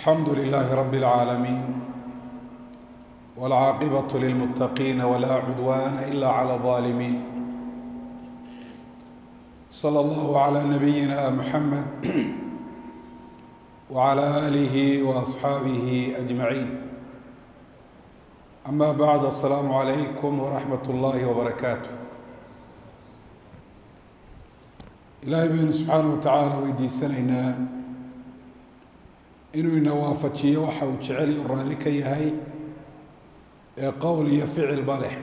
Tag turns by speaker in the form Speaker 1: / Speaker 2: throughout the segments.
Speaker 1: الحمد لله رب العالمين والعاقبة للمتقين ولا عدوان إلا على الظالمين. صلى الله على نبينا محمد وعلى آله وأصحابه أجمعين. أما بعد، السلام عليكم ورحمة الله وبركاته. إلهي بينا سبحانه وتعالى weydiisanaynaa inuu ina waafajiyo waxa uu jecel iyo raalli ka yahay ee qowl iyo ficilba leh.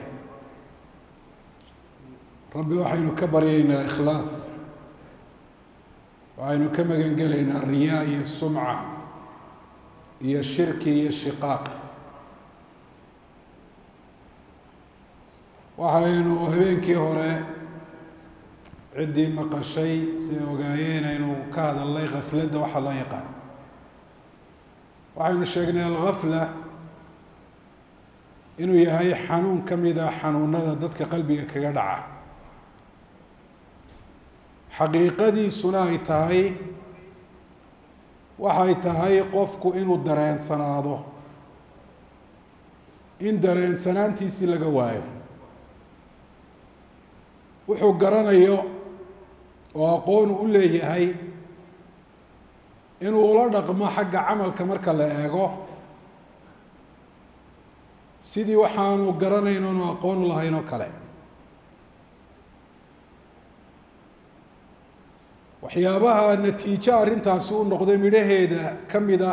Speaker 1: rabbi waxaynu ka baryaynaa ikhlaas, waxaynu ka magan gelaynaa riyaa iyo sumca iyo shirki iyo shiqaaq. waxaynu habeenkii hore ciddii maqashay si ogaayeen aynu ka hadalnay khafladda waxa loo yaqaan. waxaynu sheegnay alghafla inuu yahay xanuun ka mid ah xanuunada dadka qalbiga kaga dhaca, xaqiiqadiisuna ay tahay waxay tahay qofku inuu dareensanaado in dareensanaantiisii laga waayo, wuxuu garanayo oo aqoon u leeyahay inuu ula dhaqmo xagga camalka marka la eego sidii waxaanu garanayn oonu aqoon u lahayn oo kale. waxyaabaha natiijo arrintaasi u noqday midhaheeda ka mida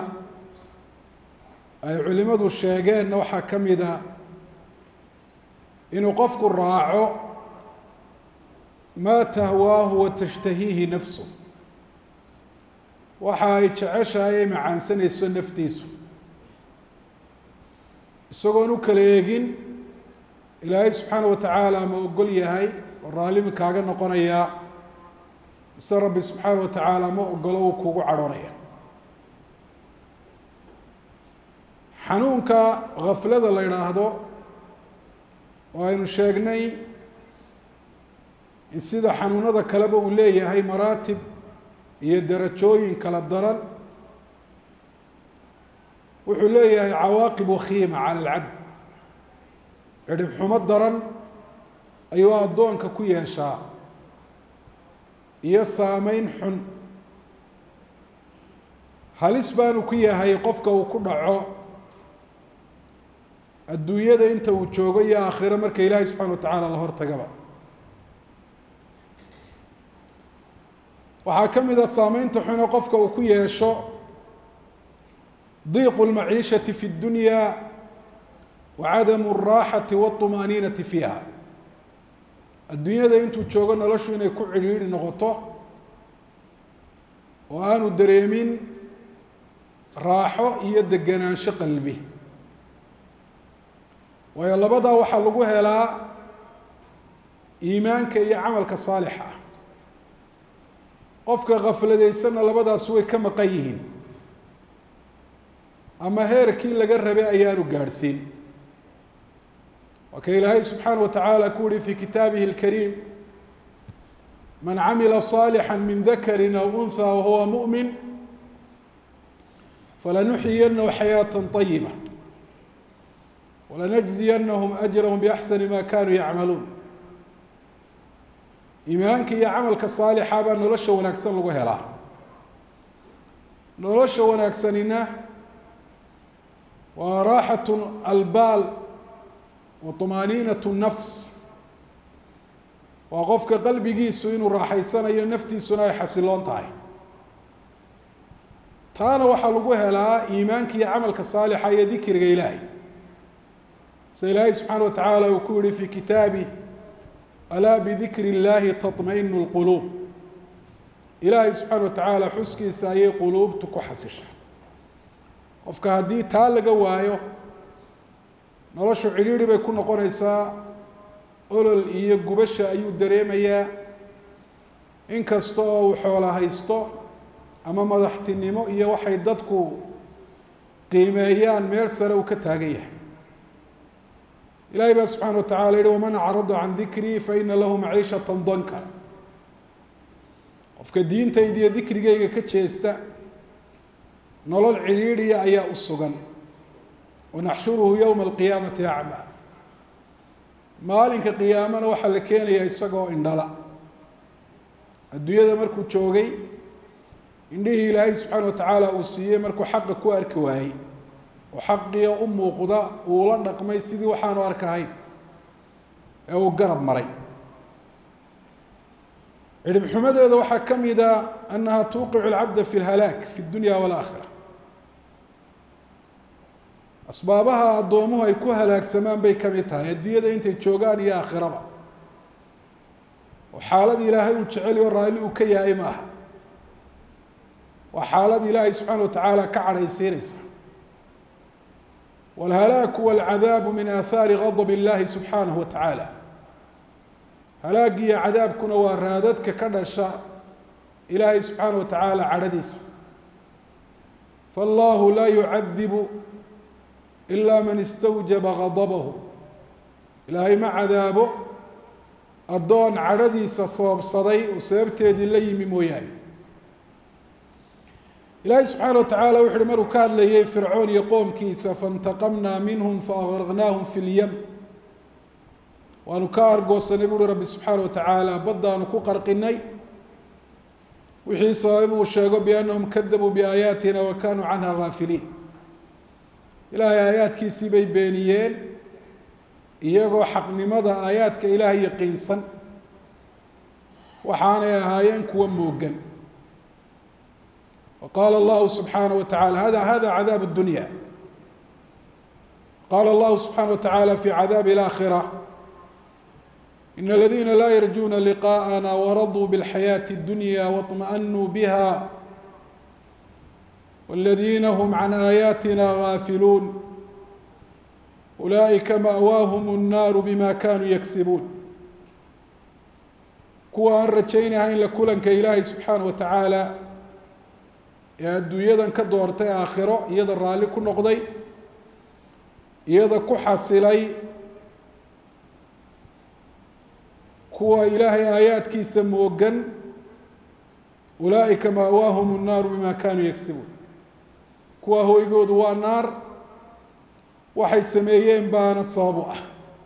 Speaker 1: ay culimmadu sheegeenna waxaa ka mida inuu qofku raaco maa tahwaahu wa tashtahiihi nafsu, waxa ay jeceshahay ay macaansanayso naftiisu, isagoon u kala eegin ilaahay subxaana wa tacaala ma ogol yahay oo raallimi kaaga noqonayaa mise rabbi subxaana wa tacaala ma ogolo uu kugu cadhoonaya. xanuunka khaflada la yidhaahdo oo aynu sheegnay in sida xanuunada kaleba uu leeyahay maraatib iyo darajooyin kala daran, wuxuu leeyahay cawaaqib wakhiima cala alcabd. cidhib xumo daran ayuu addoonka ku yeeshaa iyo saameyn xun. halis baanu ku yahay qofka uu ku dhaco adduunyada inta uu joogo iyo aakhiro marka ilaahay subxana wa tacaala la hortagaba. waxaa ka mid a saameynta xune qofka uu ku yeesho diiqu lmaciishati fi اdunya wa cadamu الraaxati wاطumaaniinati fiiha. adduunyada intuu joogo noloshu inay ku cidhiidhi noqoto oo aanu dareemin raaxo iyo deganaansho qalbi, waayo labadaa waxaa lagu helaa iimaanka iyo camalka saalixa ah. qofka khafladaysanna labadaas way ka maqan yihiin, ama heerkii laga rabay ayaanu gaadhsiin. waa ka ilaahay subxaana wa tacaala ku uhi fi kitaabihi اlkariim man camila صaalixا min dakari aw unha wahuwa muؤmin falanuxyiyanahu xayaaةa طayiba walanajziyanahum أjrahum biaxsani ma kanuu yacmaluun. iimaanka iyo camalka saalixa baa nolosha wanaagsan lagu helaa. nolosha wanaagsanina waa raaxatu albaal wa طumaaniinatu nafs, waa qofka qalbigiisu inuu raaxaysanayo naftiisuna ay xasiloon tahay. taana waxaa lagu helaa iimaanka iyo camalka saalixa iyo dikriga ilaahay, sida ilaahay subxaana wa tacaala uu ku yihi fi kitaabih alaa bidikri اllaahi taطmainu اlquluub. ilaahay subxaana wa tacaala xuskiisa ayay quluubtu ku xasisha. qofka haddii taa laga waayo noloshu cidhiidhi bay ku noqonaysaa, olol iyo gubasha ayuu dareemayaa. inkasta oo uu xoola haysto ama madaxtinimo iyo waxay dadku qiimeeyaan meel sare uu ka taagan yahay. ilahay baa subxaana wa tacala yihi waman acrada can dikrii faina lahu maciishata danka. qofka diintayda iyo dikrigayga ka jeesta nolol cidhiidhiya ayaa u sugan wanaxshuruhu yowma alqiyaamati acmaa maalinka qiyaamana waxaa la keenayaa isagoo indhala adduunyada markuu joogay indhihii ilaahay subxaana watacaala uu siiyey markuu xaqa ku arki waayey oo xaqiio u muuqda uu la dhaqmay sidii waxaanu arkahayn ee uu garab maray cirib xumadeeda waxaa ka mida annaha tuuqicu alcabda fi lhalaak fi dunya waalaakhira asbaabaha addoomuhu ay ku halaagsamaan bay ka mid tahay adduunyada intay joogaan iyo aakhiraba oo xaalad ilaahay uu jecel oo raalli uu ka yahay ma aha waa xaalad ilaahay subxaana watacaala ka cadhaysiinaysa waalhalaaku waalcadaabu min aahaari gadab illahi subxaanahu watacaala halaag iyo cadaabkuna waa raadadka ka dhasha ilaahay subxaana watacaala cadhadiisa faallahu laa yucadibu ilaa man istawjaba gadabahu ilaahay ma cadaabo addoon cadhadiisa sababsaday oo sababteedii la yimi mooyaane ilaahay subxaana watacaala wuxu uhi maruu ka hadlayay fircoon iyo qoomkiisa faintaqamnaa minhum faagraqnaahum fi lyam waanu ka argoosanay buuhi rabbi subxaana watacaala baddaanu ku qarqinay wixii sababay uu sheego biannahum kadabuu biaayaatina wa kaanuu canha gaafiliin ilaahay aayaadkiisii bay beeniyeen iyagoo xaqnimada aayaadka ilaahay yaqiinsan waxaanay ahaayeen kuwa moogan waqaala allahu subxaanaه wataعala hada cadaab الdunya qaala allahu subxaanaه wataعala fi cadaabi اlآkhirة in اladina laa yarjuna liqاءana waraduu bاlxayaaةi الdunya waطmaأnuu biha والذين هم عن آياتنا غافلون أولئك مأواهم النار بما كانوا يكسبون kuwa aan rajaynaya in la kulanka ilaahay subxaanaه watacaala ee adduunyadan ka doortay aakhiro iyada raalli ku noqday iyada ku xasilay kuwa ilaahay aayaadkiisa moogan أولئika ma'waahum الناar bima kanuu yagsibuun kuwa hoygoodu waa naar waxay sameeyeen baana sabab u ah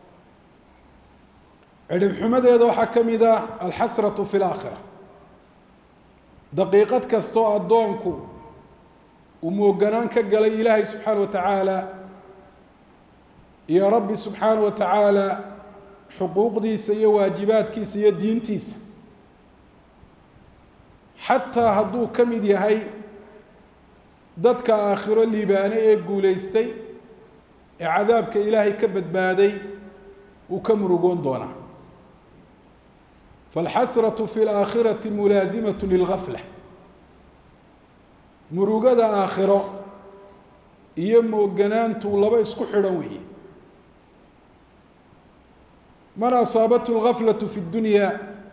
Speaker 1: cirib xumadeeda waxaa ka mid ah alxasratu fi laakhira daqiiqad kastoo addoonku uu mooganaan ka galay ilaahay subxaana watacaala iyo rabbi subxaana watacaala xuquuqdiisa iyo waajibaadkiisa iyo diintiisa xataa hadduu ka mid yahay dadka aakhiro liibaane ee guulaystay ee cadaabka ilaahay ka badbaaday wuu ka murugoon doonaa faalxasratu fi laakhirati mulaasimatu lilgafla murugada aakhiro iyo mooganaantu laba isku xidhan weeye man asaabathu lgaflatu fi اdunya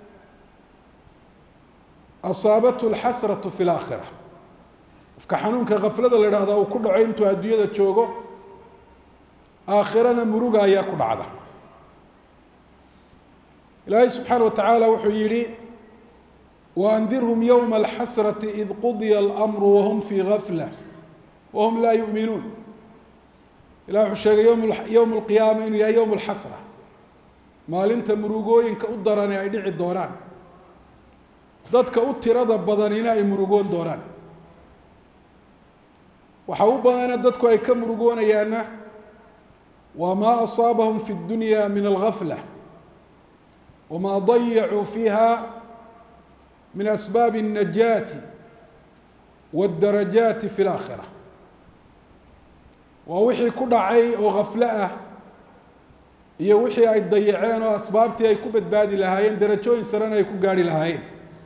Speaker 1: asaabathu alxasratu fi laakhira qofka xanuunka gaflada la idhahdaa uu ku dhaco intuu adduunyada joogo aakhirana muruga ayaa ku dhacda ilaahay subxaana watacaala wuxuu yihi waandirhum yowma alxasrati id qudiya almru wahum fii gafla wahum laa yu'minuun ilah wuxuu sheegay yowma alqiyaama inuu yahay yowm alxasra maalinta murugooyinka u darane ay dhici doonaan dadka u tirada badanina ay murugoon doonaan waxa u badana dadku ay ka murugoonayaana waa maa asaabahum fi اdunya min algafla wamaa dayacuu fiiha min asbaabi الnajaati wاdarajaati fi اlaakhira waa wixii ku dhacay oo gaflo ah iyo wixii ay dayaceen oo asbaabtii ay ku badbaadi lahaayeen darajooyin sarena ay ku gaarhi lahaayeen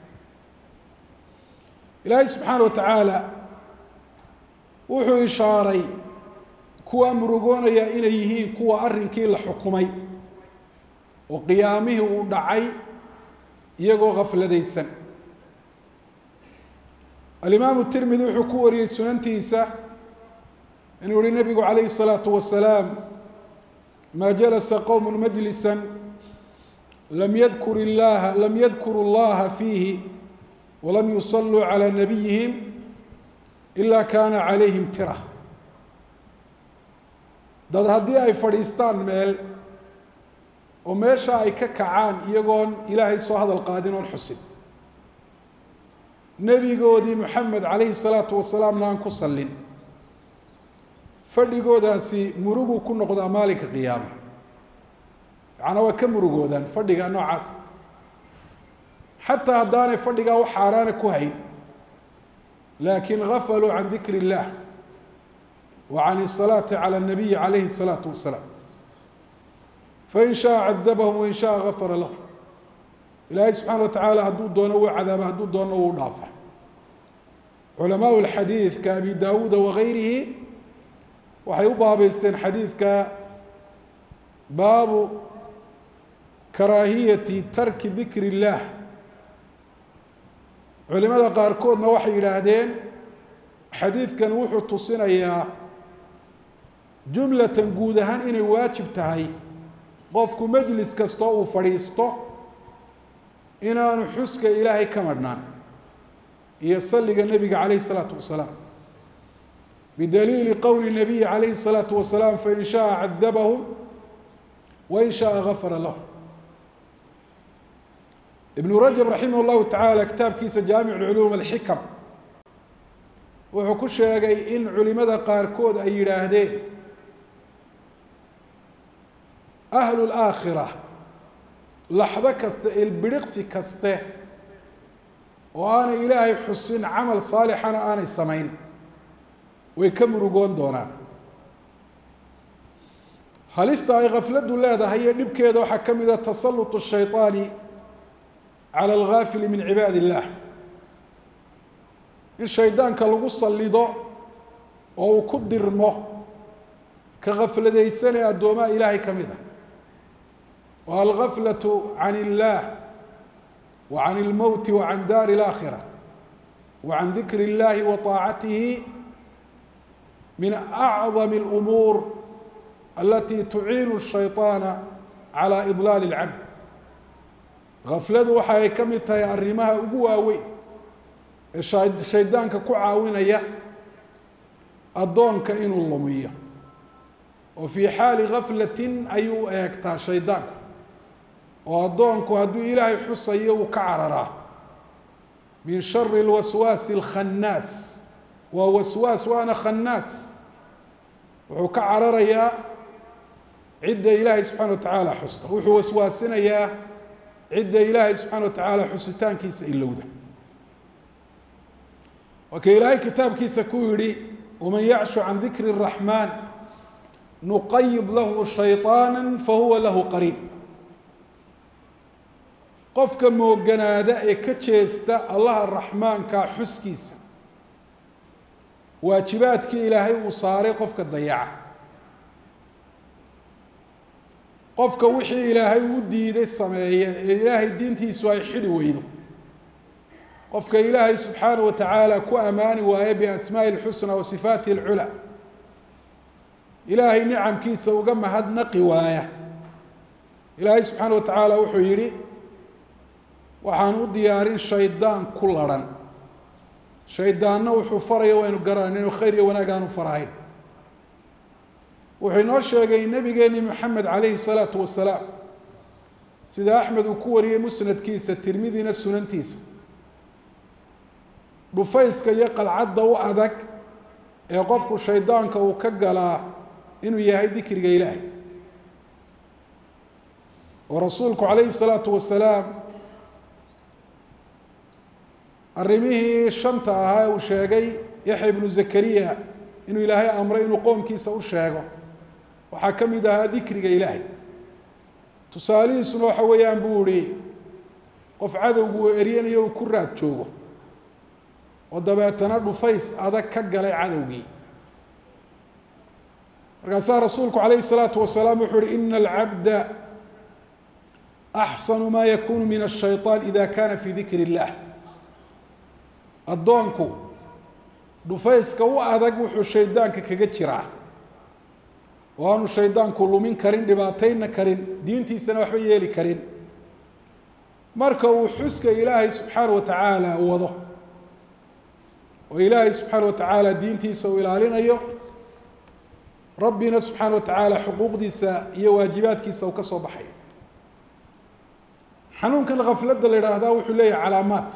Speaker 1: ilaahay subxaana watacaala wuxuu ishaaray kuwa murugoonaya inay yihiin kuwa arrinkii la xukumay oo qiyaamihii uu dhacay iyagoo gafladaysan alimaamu tirmidi wuxuu ku wariyey sunantiisa inuu yihi nabigu calayhi الsalaatu wasalaam maa jalasa qowm majlisa lam yadkuru اllaha fiihi walam yusaluu calى nabiyihim إلا كان عليهم ترة dad haddii ay fadhiistaan meel oo meesha ay ka kacaan iyagoon ilaahay soo hadal qaadin oon xusin nebigoodii maxamed calayhi salaatu wasalaamna aan ku sallin fadhigoodaasi muruguu ku noqdaa maalinka qiyaama macnaa waa ka murugoodaan fadhiga noocaas xataa haddaanay fadhigaa wax xaaraana ku hayn laakiin gafaluu can dikri illaah wa can isalaati cala annabiyi calayhi salaatu wasalaam fain shaaa cadabahum wain shaaa gafara lahum ilaahay subxaana watacaala hadduu doono wuu cadaaba hadduu doono wuu dhaafa culamaau lxadiid ka abi daawuuda wagayrihi waxay u baabeysteen xadiidka baabu karaahiyati tarki dikri illaah culimada qaarkoodna waxay yidhaahdeen xadiidkan wuxuu tusinayaa jumlatan guud ahaan inay waajib tahay qofku majlis kastoo uu fadhiisto inaanu xuska ilaahay ka madhnaan iyo salliga nebiga calayhi salaatu wasalaam bidaliili qowli nabiyi calayhi salaatu wasalaam fain shaaa cadabahum wain shaaa gafara lahum ibnu rajab raximah llahu tacaala kitaabkiisa jaamic culuum alxikam wuxuu ku sheegay in culimada qaarkood ay yidhaahdeen ahlu laakhira laxdo kaste ilbiriqsi kaste oo aanay ilaahay xusin camal saalixana aanay samayn way ka murugoon doonaan halista ay khafladdu leedahay iyo dhibkeeda waxaa ka mid a tasallutu shayطaani cala algaafili min cibaadi illaah in shaydaanka lagu sallido oo uu ku dirmo ka khafladaysanee addoomaha ilaahay ka mid ah wa algaflatu can illaah wa can ilmowti wa can daari alaakhira wa can dikri illahi wa taacatihi min acdami alumuur alati tuciinu shayطaana cala idlaali اlcabd gafladu waxa ay ka mid tahay arrimaha ugu waaweyn ee shaydaanka ku caawinaya addoonka inuu lumiyo oo fii xaali gaflatin ayuu eegtaa shaydaanku oo addoonku hadduu ilaahay xusayo uu ka cararaa min shari اlwaswaasi اlkhannaas waa waswaas waana khannaas wuxuu ka cararayaa cidda ilaahay subxana wa tacaala xusta wuxuu waswaasinayaa cidda ilaahay subxaana wa tacaala xusitaankiisa ilowda waa ka ilaahay kitaabkiisa ku yihi waman yacshu can dikri الraxmaan nuqayid lahu shayطaana fahuwa lahu qariin qofka mooganaada ee ka jeesta allaha raxmaankaa xuskiisa waajibaadkii ilaahay uu saaray qofka dayaca qofka wixii ilaahay u diiday sameeya ee ilaahay diintiisu ay xidhi weydo qofka ilaahay subxaanaه wa tacaala ku ammaani waaye biasmaaءi اlxusna wa sifaatihi اlculaa ilaahay nicamkiisa uga mahadnaqi waaya ilaahay subxaana wa tacaala wuxuu yihi waxaan u diyaarin shaydaan ku larhan shaydaanna wuxuu faraya waynu garanayna inuu khayr iyo wanaag aanu farahayn wuxuu inoo sheegay nabigeeni moxamed calayhi الsalaatu wasalaam sida axmed uu ku wariyey musnadkiisa tirmidina sunantiisa dhufayska iyo qalcadda u adag ee qofku shaydaanka uu ka galaa inuu yahay dikriga ilaahay oo rasuulku calayhi الsalaatu wasalaam arrimihii shanta ahaa uu sheegay yaxya ibnu zakariya inuu ilaahay amray inuu qoomkiisa u sheego waxaa ka mid ahaa dikriga ilaahay tusaalihiisuna waxa weeyaan buu ihi qof cadowgu uu eryanayo uu ku raad joogo oo dabeetana dhufays adag ka galay cadowgii markaasaa rasuulku calayhi الsalaatu wasalaam wuxuu uhi ina alcabda axsanu ma yakunu min الshayطaan ida kana fi dikri اllah addoonku dhufayska u adag wuxuu shaydaanka kaga jiraa oo aanu shaydaanku lumin karin dhibaataynna karin diintiisana waxba yeeli karin marka uu xuska ilaahay subxaana wa tacaala wado وإلهي سبحانه وتعالى دينتي سوى إلى ربنا سبحانه وتعالى حقوق ديسا هي واجبات كيسا وكسو بحي حنون كان غفلة اللي راهدا وحليه علامات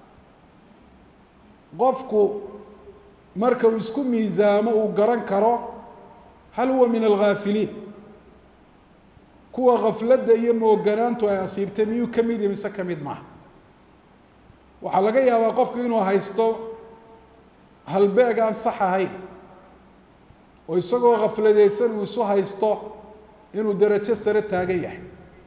Speaker 1: قفكو مركو يسكو ميزامه وقران كرو هل هو من الغافلين كوا غفلة يمو قرانتو أصيبته ميو كميد يمسا كميد معه وحلقا يا وقفكو إنو هايستو هل بيقان صحة هاي ويساقو غفلة ديسان ويسو هايستو إنو درجة سرة تاقية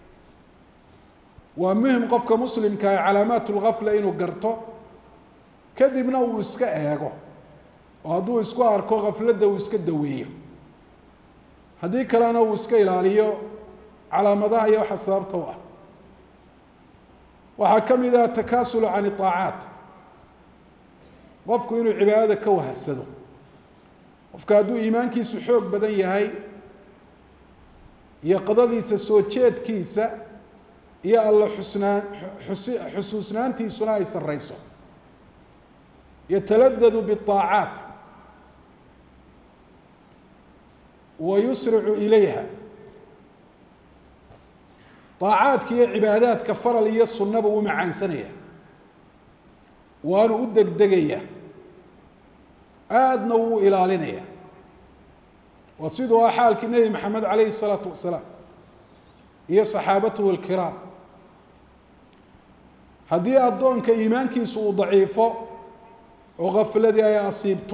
Speaker 1: ومهم قفك مسلم كاي علامات الغفلة إنو قرتو كدبنا ويسكا ايغو وهدو يسكو اركو غفلة ويسكا دويه هدي كلانا ويسكا إلاليو على مداها يوحى سابتو وحكم إذا تكاسل عن الطاعات قفكو إنو عبادة كوها السدو qofka hadduu iimaankiisu xoog badan yahay iyo qadadiisa soo jeedkiisa iyo alla xusuusnaantiisuna ay sarrayso yataladadu biالطaacaat wayusricu ilayha طaacaadka iyo cibaadaadka faral iyo sunnaba u macaansanaya waanu u degdegaya aadna wuu ilaalinaya waa sidoo xaalkii nebi maxamed calayhi salaatu wasalaam iyo saxaabatuhu alkiraam haddii addoonka iimaankiisu uu daciifo oo gafladii ay asiibto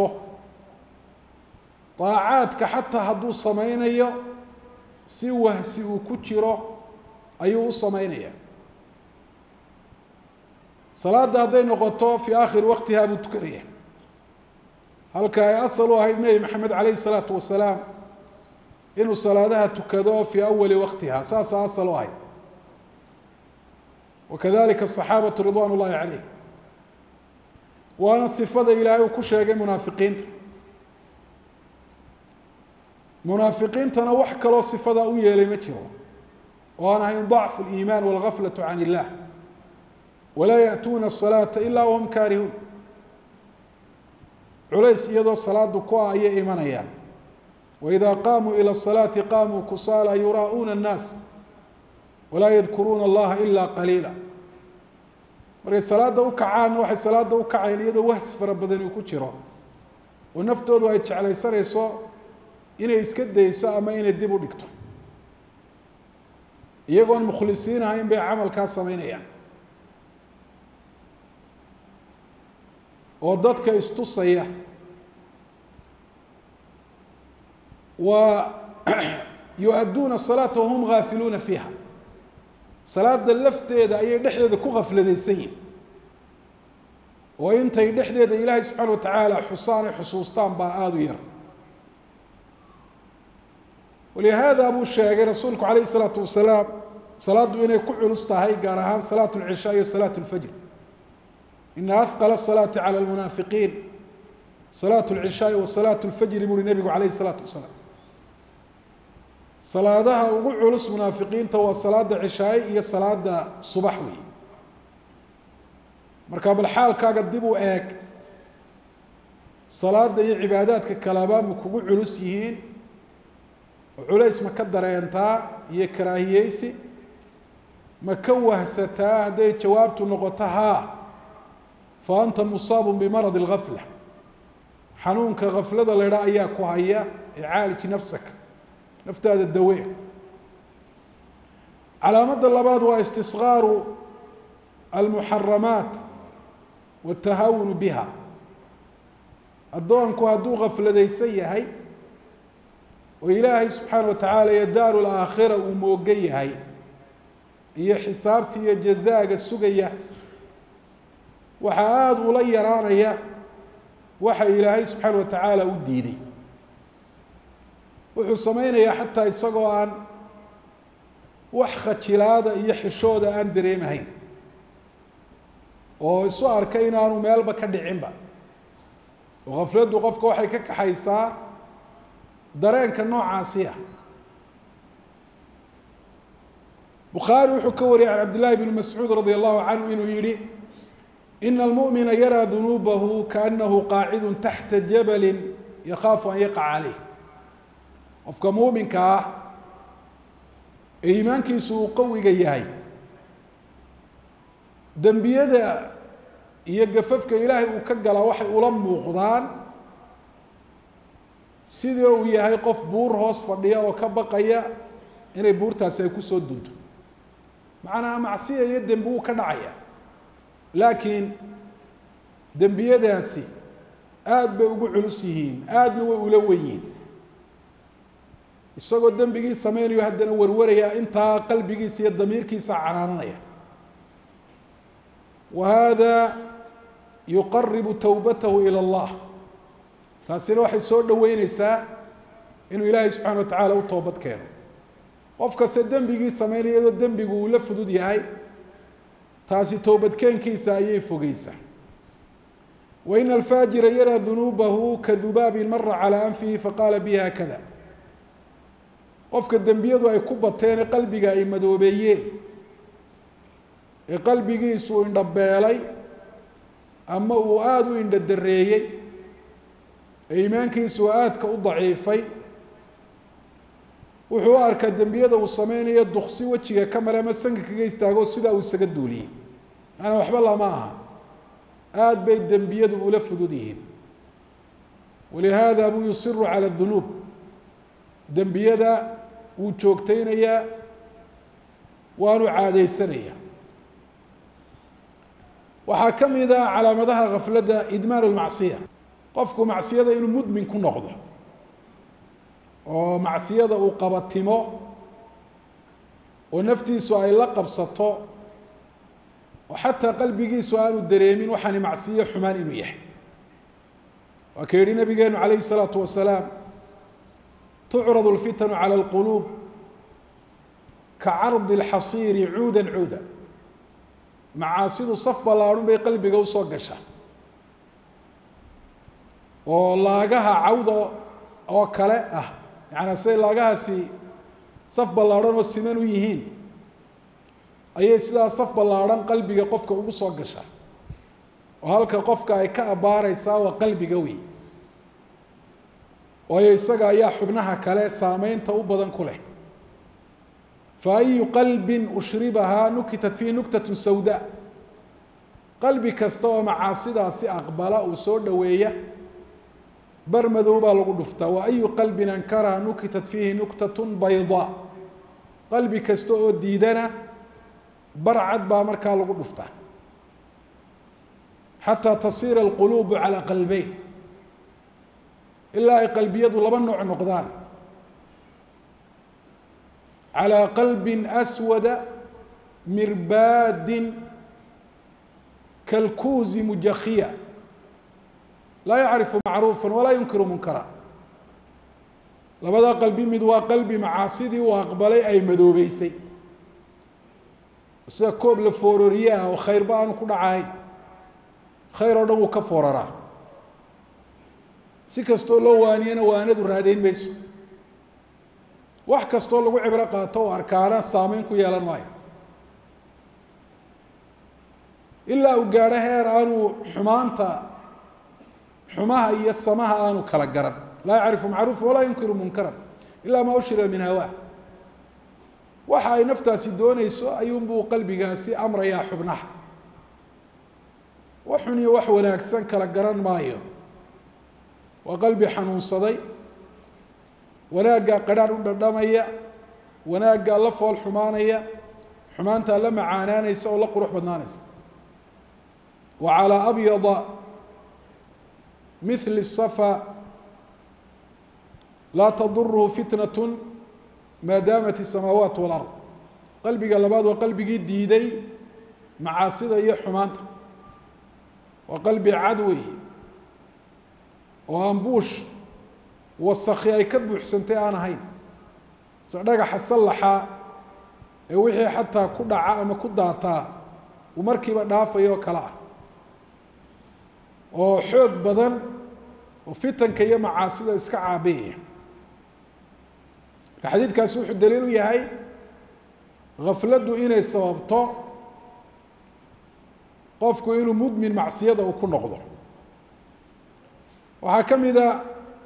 Speaker 1: daacaadka xataa hadduu samaynayo si wahsi uu ku jiro ayuu u samaynaya salaadda hadday noqoto fii aakhiri waqtihaa buu tukanaya halka ay asal u ahayd nebi maxamed calayhi salaatu wasalaam inuu salaadaha tukado fii awali waqtiha saasaa asal u ahayd wakadalika asaxaabatu ridwaan ullahi calayh waana sifada ilaahay uu ku sheegay munaafiqiinta munaafiqiintana wax kaloo sifadaa u yeelay ma jiro oo aan ahayn dacfu aliimaan walgaflatu can illah walaa ya'tuuna asalaata ilaa wahum kaarihuun culays iyadoo salaadu ku ah ayay imanayaan waidaa qaamuu ila asalaati qaamuu kusaala yuraa'uuna annaas walaa yadkuruuna allaha ilaa qaliila markay salaada u kacaanna waxay salaada u kacayeen iyadoo wahsi fara badani uu ku jiro oo naftoodu ay jeclaysanayso inay iska dayso ama inay dib u dhigto iyagoon mukhlisiin ahayn bay camalkaa samaynayaan oo dadka istusaya wa yu-adduuna الصalaata wahum gaafiluuna fiiha salaada lafteeda ayay dhexdeeda ku gafladaysan yihin oo intay dhexdeeda ilaahay subxaana wa tacaala xusaan ay xusuustaan baa aada u yar walihaada buu sheegay rasuulku calayhi الsalaatu wasalaam salaaddu inay ku culus tahay gaar ahaan salaat اlcishaa iyo salaat اlfajr إن أثقل الصلاة على المنافقين صلاة العشاء وصلاة الفجر بول النبي عليه الصلاة والسلام صلاة وقعلص منافقين توا صلاة عشاء هي صلاة صباحوي مركب الحال كقدبوا إيك صلاة هي عبادات ككلابان وقعلص يهين وعليس مكدر ينتا هي كراهيسي مكوه ستا هدي جوابت نقطها فأنت مصاب بمرض الغفلة حنونك غفلة لرأيك وهي عالج نفسك نفت هذا الدواء على مدى اللباد واستصغار المحرمات والتهاون بها الدوان كهدو غفلة ديسية هي وإلهي سبحانه وتعالى يدار الآخرة وموقية هي هي حسابتي هي جزاء السقية waxaa aada ula yaraanaya waxa ilaahay subxaana wa tacaala u diiday wuxuu samaynayaa xataa isagoo aan wax khajilaada iyo xishooda aan dareemahayn oo isu arkay inaanu meelba ka dhicinba oo gafladdu qofka waxay ka kaxaysaa dareenka noocaasi ah bukhaari wuxuu ka wariyay can cabdillahi bni mascuud radia allahu canhu inuu yidhi إن المؤمن يرى ذنوبه كأنه قاعد تحت جبل يخاف أن يقع عليه. qofka مؤمنka ah iimaankiisu uu qawiga yahay dambiyada iyo gafafka ilaahay uu ka gala waxay ula muuqdaan sidii uu yahay qof buur hoos fadhiya oo ka baqaya inay buurtaasi ay ku soo dunto macnaha macsiya iyo dambi uu ka dhacaya laakiin dambiyadaasi aad bay ugu culus yihiin aadna way ula weyn yihiin isagoo dambigii sameynayo haddana warwaraya intaa qalbigiisa iyo damiirkiisa canaananaya وهذا يقرب توبته إلى الله taasina waxay soo dhaweynaysaa inuu ilaahay subxaana watacaala u toobad keeno qof kasta dembigii sameynayadoo dembigu uu la fudud yahay taasi toobadkeenkiisa ayay fogeysaa وإن الفاجر يرى ذنوبه كذباب مر على أنفه فقال بها هكذا qofka dembiyadu ay ku bateen qalbiga ay madoobeeyeen qalbigiisu indhabeelay ama uu aad u indhadareeyay iimaankiisu aadka u daciifay wuxuu arkaa dembiyada uu sameynayo duqsi wajiga ka mara ama sanka kaga istaago sida uu isaga duuliyay ana waxba lama aha aad bay dembiyadu ula fudud yihiin ولهذا أبو يصر على الذنوب dembiyada wuu joogtaynayaa waanu caadaysanaya waxaa ka mid ah calaamadaha gafladda idmaan almacsiya qofku macsiyada inuu mudmin ku noqdo oo macsiyada uu qabatimo oo naftiisu ay la qabsato oo xataa qalbigiisu aanu dareemin waxaani macsiyo xumaan inuu yahay waa ka yidhi nabigeenu calayhi الsalaatu wasalaam تعرض الفتن على القلوب كعرض الحصير عودا عودا معاصيdu saf ballaaran bay qalbiga usoo gashaa oo laagaha cawda oo kale ah yani say laagahaasi saf ballaaran oo siman u yihiin ayay sidaa saf ballaaran qalbiga qofka ugu soo gashaa oo halka qofka ay ka abaaraysaa waa qalbiga wey waayo isaga ayaa xubnaha kale saameynta u badan ku leh فأي قلب أشربها نكتت فيه نكتة سوداء qalbi kasta oo macaasidaasi aqbala uu soo dhaweeya bar madow baa lagu dhuftaa wa ayu qalbin ankaraha nukitat fiihi nuktatun baydaa qalbi kasta oo diidana bar cad baa markaa lagu dhuftaa xataa tasiira alquluubu calaa qalbayn ilaa ay qalbiyadu laba nooc noqdaan calaa qalbin aswada mirbaadin كالكوز مجخية لا يعرف معروفا ولا ينكر منكرا لبدا قلبي مid waa qalbi macaasidii u aqbalay ay madoobeysay sida koob la foororiyaa oo khayr baan ku dhacayn khayr oo dhan uu ka fooraraa si kastoo loo waaniyana waanadu raadayn mayso wax kastoo lagu cibro qaato oo arkaana saameyn ku yeelan maayo ilaa uu gaadho heer aanu xumaha iyo samaha aanu kala garan laa yacrifu macruufa walaa yunkiru munkaran ilaa maa ushriba min hawaa waxa ay naftaasi doonayso ayuunbuu qalbigaasi amrayaa xubnaha wax xun iyo wax wanaagsan kala garan maayo waa qalbi xanuunsaday wanaaggaa qadhaan u dhadhamaya wanaaggaa la fool xumaanaya xumaantaa la macaanaanaysa oo la qurux badnaanaysa وعلى أبيض مثل الصفا لا تضره فتنة ما دامت السماوات والأرض قلبك لباد وقلبك ديدي معاصدة iyo xumaanta وقلبي عدوي وأنبوش wasakhi ay ka buuxsantay aan ahayn dhagaxa sallaxa ee wixii xataa ku dhaca ama ku daataa uu markiiba dhaafayo kala ah oo xoog badan oo fitanka iyo macaasida iska caabiyaya xadiidkaasi wuxuu daliil u yahay gafladdu inay sababto qofku inuu mudmin macsiyada uu ku noqdo waxaa ka mid a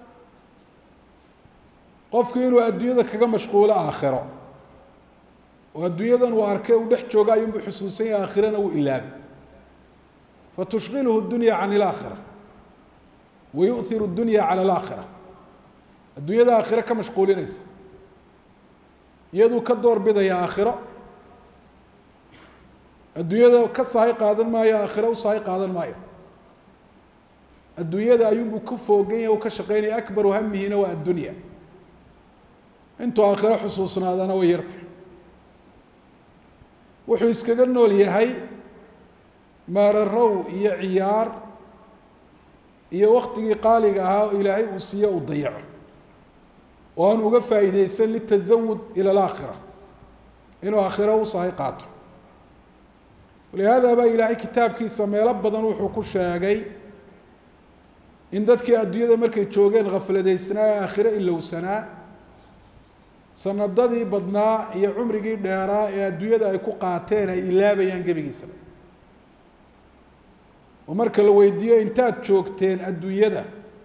Speaker 1: qofku inuu adduunyada kaga mashquulo aakhiro oo adduunyadan uu arkay uu dhex jooga ayuunbu xusuusan yahay aakhirana uu ilaabay fatushgilhu اdunya can اlaakhira wayu'hiru اdunya cala alaakhira adduunyada aakhiro ka mashquulinaysa iyaduu ka door bidaya aakhiro adduunyada ka sahay qaadan maayo aakhiro u sahay qaadan maayo adduunyada ayuunbuu ku foogan yahay u ka shaqeynaya akbaru hamihina waa addunya intuu aakhiro xusuusnaadana way yartay wuxuu iskaga nool yahay maararow iyo ciyaar iyo waktigii qaaliga ahaa oo ilaahay uu siiye uu dayaco oo aan uga faa'iideysan litasawud ila alaakhira inuu aakhiro u sahay qaato walihaada baa ilaahay kitaabkiisa meelo badan wuxuu ku sheegay in dadkii adduunyada markay joogeen khafladaysnaa ee aakhiro ilowsanaa sanadadii badnaa iyo cumrigii dheeraa ee adduunyada ay ku qaateen ay ilaabayaan gebigiisaba oo marka la weydiiyo intaad joogteen adduunyada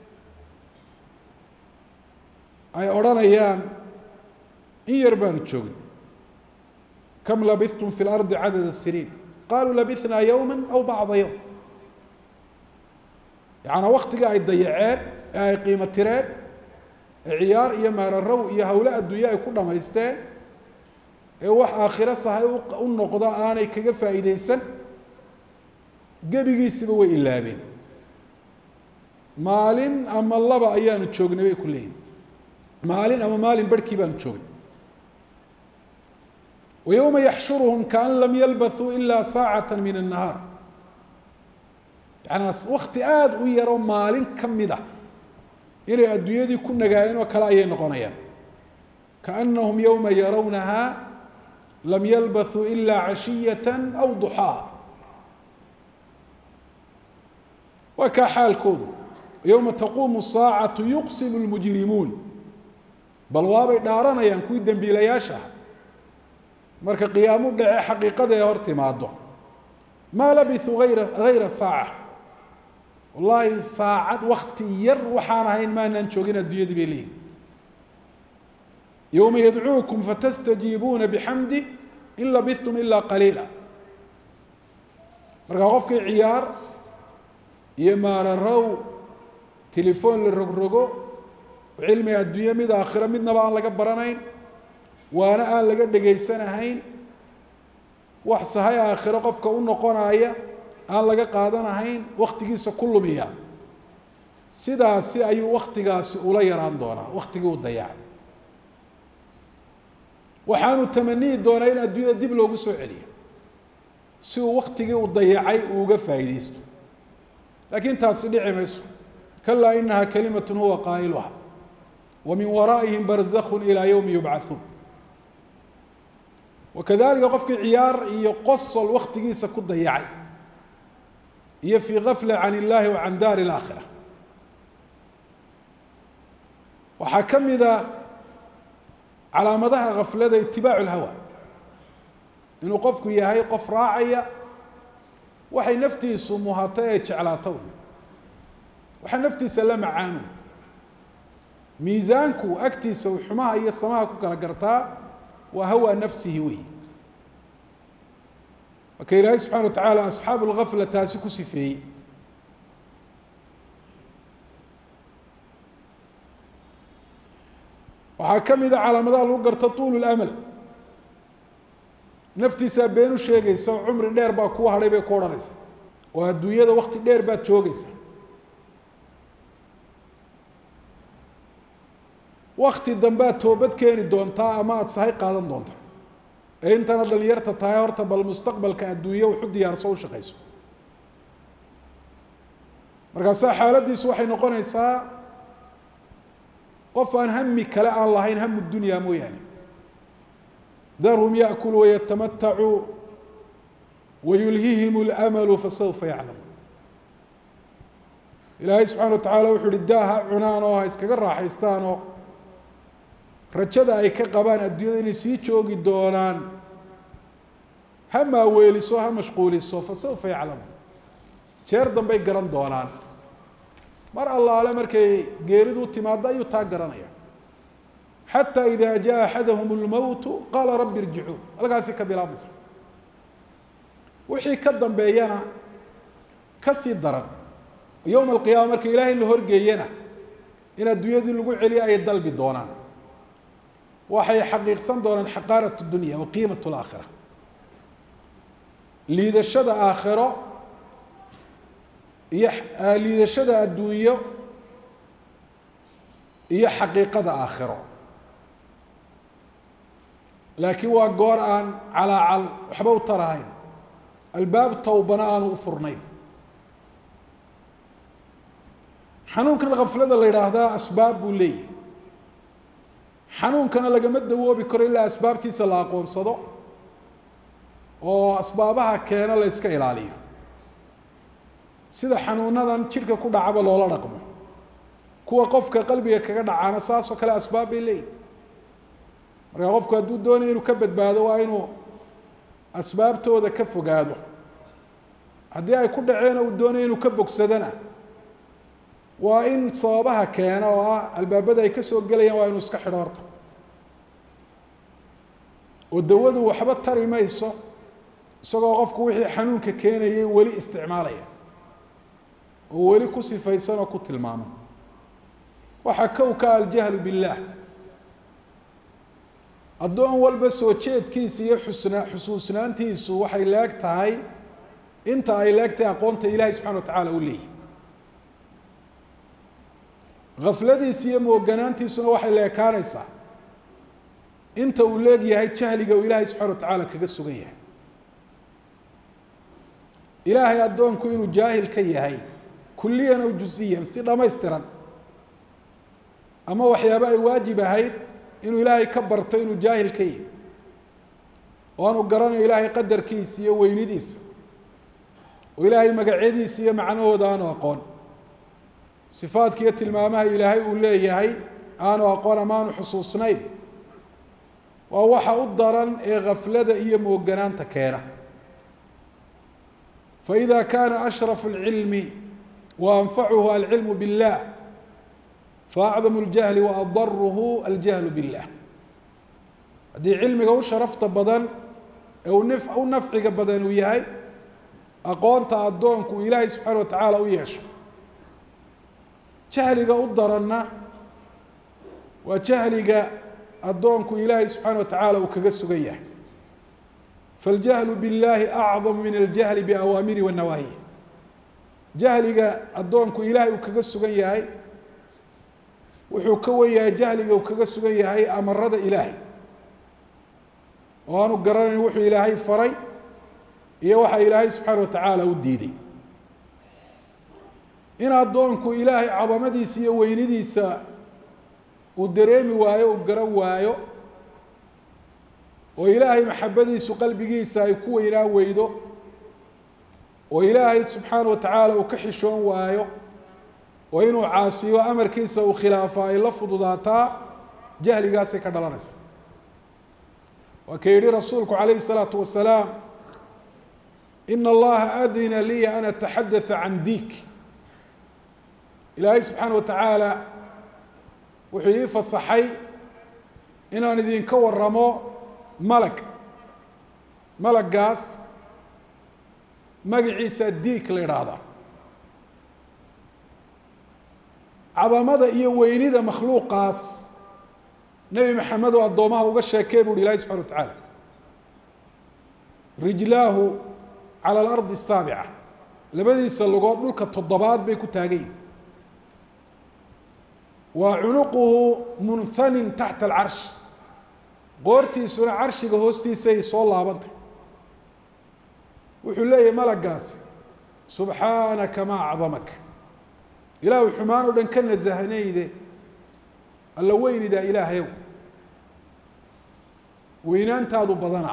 Speaker 1: ay odhanayaan in yar baanu joogin kam labithtum fi lardi cadada siniin qaluu labithnaa yowma aw bacda yowm yacanaa waktiga ay dayaceen ee ay qiimo tireen ee ciyaar iyo maararow iyo hawle adduunye ay ku dhamaysteen ee wax aakhiro sahay u noqda aanay kaga faa'iideysan gebigiisiba way ilaabeen maalin ama laba ayaanu joognay bay ku leeyihin maalin ama maalin barhkii baanu joognay wayowma yaxshuruhum kaan lam yalbathuu ilaa saacata min annahaar yacanaa wakti aada u yaro maalin ka mid a inay adduunyadii ku nagaayeen oo kale ayay noqonayaan kaannahum yowma yarawnaha lam yalbathuu ilaa cashiyata aw duxaaha waa kaa xaalkoodu yowma taquumu saacatu yuqsimu lmujrimuun bal waabay dhaaranayaan kuwii dembiilayaasha ah marka qiyaamu dhace xaqiiqada ee hor timaado maa labithuu hayra saaca wallaahi saacad wakti yar waxaan ahayn maanaan joogin adduunyadii bay leeyihin yowma yadcuukum fatastajiibuuna bixamdi in labithtum ilaa qaliila markaa qofkii ciyaar iyo maararow telefoon la rogrogo cilmi adduunye mid aakhiro midnaba aan laga baranayn waana aan laga dhegaysanahayn wax sahay aakhiro qofka u noqonaya aan laga qaadanahayn waktigiisa ku lumiya sidaasi ayuu waktigaasi ula yaraan doonaa waktigii u dayacay waxaanu tamaniyi doonaa in adduunyada dib loogu soo celiyo si uu waktigii u dayacay uu uga faa'iideysto laakiin taasi dhici mayso kalaa inaha kalimat huwa qaa'iluha wa min waraa'ihim barzakhun ilaa yowmi yubcathuun wakadalika qofkii ciyaar iyo qosol waktigiisa ku dayacay iyo fii gafla can illahi wa can daari alaakhira waxaa ka mida calaamadaha gaflada itibaacu lhawa inuu qofku yahay qof raacaya waxay naftiisu muhato ee jeclaato waxaa naftiisa la macaanu miisaanku agtiisa uu xumaha iyo samaha ku kala gartaa waa hawa nafsihi wey marka ilaahay subxana wa tacaala asxaabu lgafla taasi ku sifeeyey waxaa ka mid a calaamadaha lagu garto tuulu lamal naftiisaa been u sheegaysa oo cumri dheer baa kuu hadhay bay ku odhanaysa oo adduunyada wakti dheer baad joogaysa wakti dambead toobad keeni doontaa ama aada sahay qaadan doontaa ee intana dhalinyarta tahay horta bal mustaqbalka adduunye wuxu diyaarso u shaqayso markaasaa xaaladiisu waxay noqonaysaa qof aan hami kale aan lahayn hamu dunya mooyaane darhum yaأkulu wayatamatacuu wayulhihim اlamalu fasawfa yaclamuun ilaahay subxana wa tacaala wuxuu uhi daa ha cunaan oo ha iskaga raaxaystaan oo rajada ay ka qabaan adduunyada inay sii joogi doonaan ha maaweeliso ha mashquuliso fasawfa yaclamuun jeer dambay garan doonaan mar allaale markay geeridu timaado ayuu taa garanaya xataa idaa jaa axadahum lmowtu qaala rabbi irjicuun halkaasi ka bilaabmaysa wixii ka dambeeyana ka sii daran yowma alqiyaama marka ilaahay la horgeeyana in adduunyadii lagu celiyo ay dalbi doonaan waxay xaqiiqsan doonaan xaqaarat dunya wa qiimat laakhira liidashada aakhiro iyo liidashada adduunyo iyo xaqiiqada aakhiro laakiin waa goor aan calaacal waxba u tarahayn albaab towbana aanu u furnayn xanuunkan kaflada la yidhaahdaa asbaab buu leeyahy xanuunkana lagama dawoobi karo ilaa asbaabtiisa la aqoonsado oo asbaabaha keena la iska ilaaliyo sida xanuunadan jidhka ku dhacaba loola dhaqmo kuwa qofka qalbiga kaga dhacaana saas oo kale asbaab bay leeyihin markaa qofku hadduu doonayo inuu ka badbaado waa inuu asbaabtooda ka fogaado haddii ay ku dhaceen uu doonayo inuu ka bogsadana waa in sababaha keena oo ah albaabada ay ka soo gelayaan waa inuu iska xidho horta oo dawadu waxba tari mayso isagoo qofku wixii xanuunka keenayay weli isticmaalaya oo weli ku sifaysan oo ku tilmaaman waxaa kow ka aljahlu billaah addoon walba soo jeedkiisa iyo xusuusnaantiisu waxay leeg tahay inta ay leeg tahay aqoonta ilaahay subxana wa tacaala u leeyahy gafladiisa iyo mooganaantiisuna waxay leekaanaysaa inta uu leegyahay jahliga uu ilaahay subxana wa tacaala kaga sugan yahay ilaahay addoonku inuu jaahil ka yahay kuliyan aw jusiyan si dhamaystiran ama waxyaaba ay waajib ahayd inuu ilaahay ka barto inuu jaahil ka yahay oo aanu garanayo ilaahay qadarkiisa iyo weynidiisa oo ilaahay magacyadiisa iyo macnahooda aanu aqoon sifaadka iyo tilmaamaha ilaahay uu leeyahay aanu aqoon ama aanu xusuusnayn waa waxa u daran ee gaflada iyo mooganaanta keena faإida kana أshرف العilm وأnfachu alcilm bالlah faأcdam الجahل وأdarh الجahl bالlah haddii cilmiga u sharafta badan ee u nafciga badan uu yahay aqoonta addoonku ilaahay subxaana wa tacaala u yeesho jahliga u daranna waa jahliga addoonku ilaahay subxaana wa tacaala uu kaga sugan yahay faاljahlu biاllahi acdam min aljahli biawaamiri wanawaahi jahliga addoonku ilaahay uu kaga sugan yahay wuxuu ka wen yahay jahliga uu kaga sugan yahay amarada ilaahay oo aanu garanayn wuxuu ilaahay faray iyo waxa ilaahay subxaana wa tacaala u diiday in addoonku ilaahay cadamadiisa iyo weynidiisa uu dareemi waayo uu garan waayo oo ilaahay maxabadiisu qalbigiisa ay ku weynaan weydo oo ilaahay subxaana wa tacaala uu ka xishoon waayo oo inuu caasiyo amarkiisa uu khilaafo ay la fududaataa jahligaasay ka dhalanaysa waa ka yihi rasuulku calayhi الsalaatu wasalaam ina allaha adina liya an ataxadatha can diik ilaahay subxaana wa tacaala wuxuu ii fasaxay inaan idinka waramo malagaas magaciisa diik la idhaahdaa cadamada iyo weynida makhluuqaas nebi maxamed oo addoomaha uga sheekey bu uhi ilahi subxana wa tacaala rijlaahu cala alardi الsaabica labadiisa lugood dhulka toddobaad bay ku taagan yihin wa cunuquhu munhanin taxta alcarsh qoortiisuna carshiga hoostiisay soo laabantay wuxuu leeyahay malagaasi subxaanaka maa acdamaka ilaahu xumaan oo dhan ka nasahanayde alla weynidaa ilaahayow weynaantaadu badana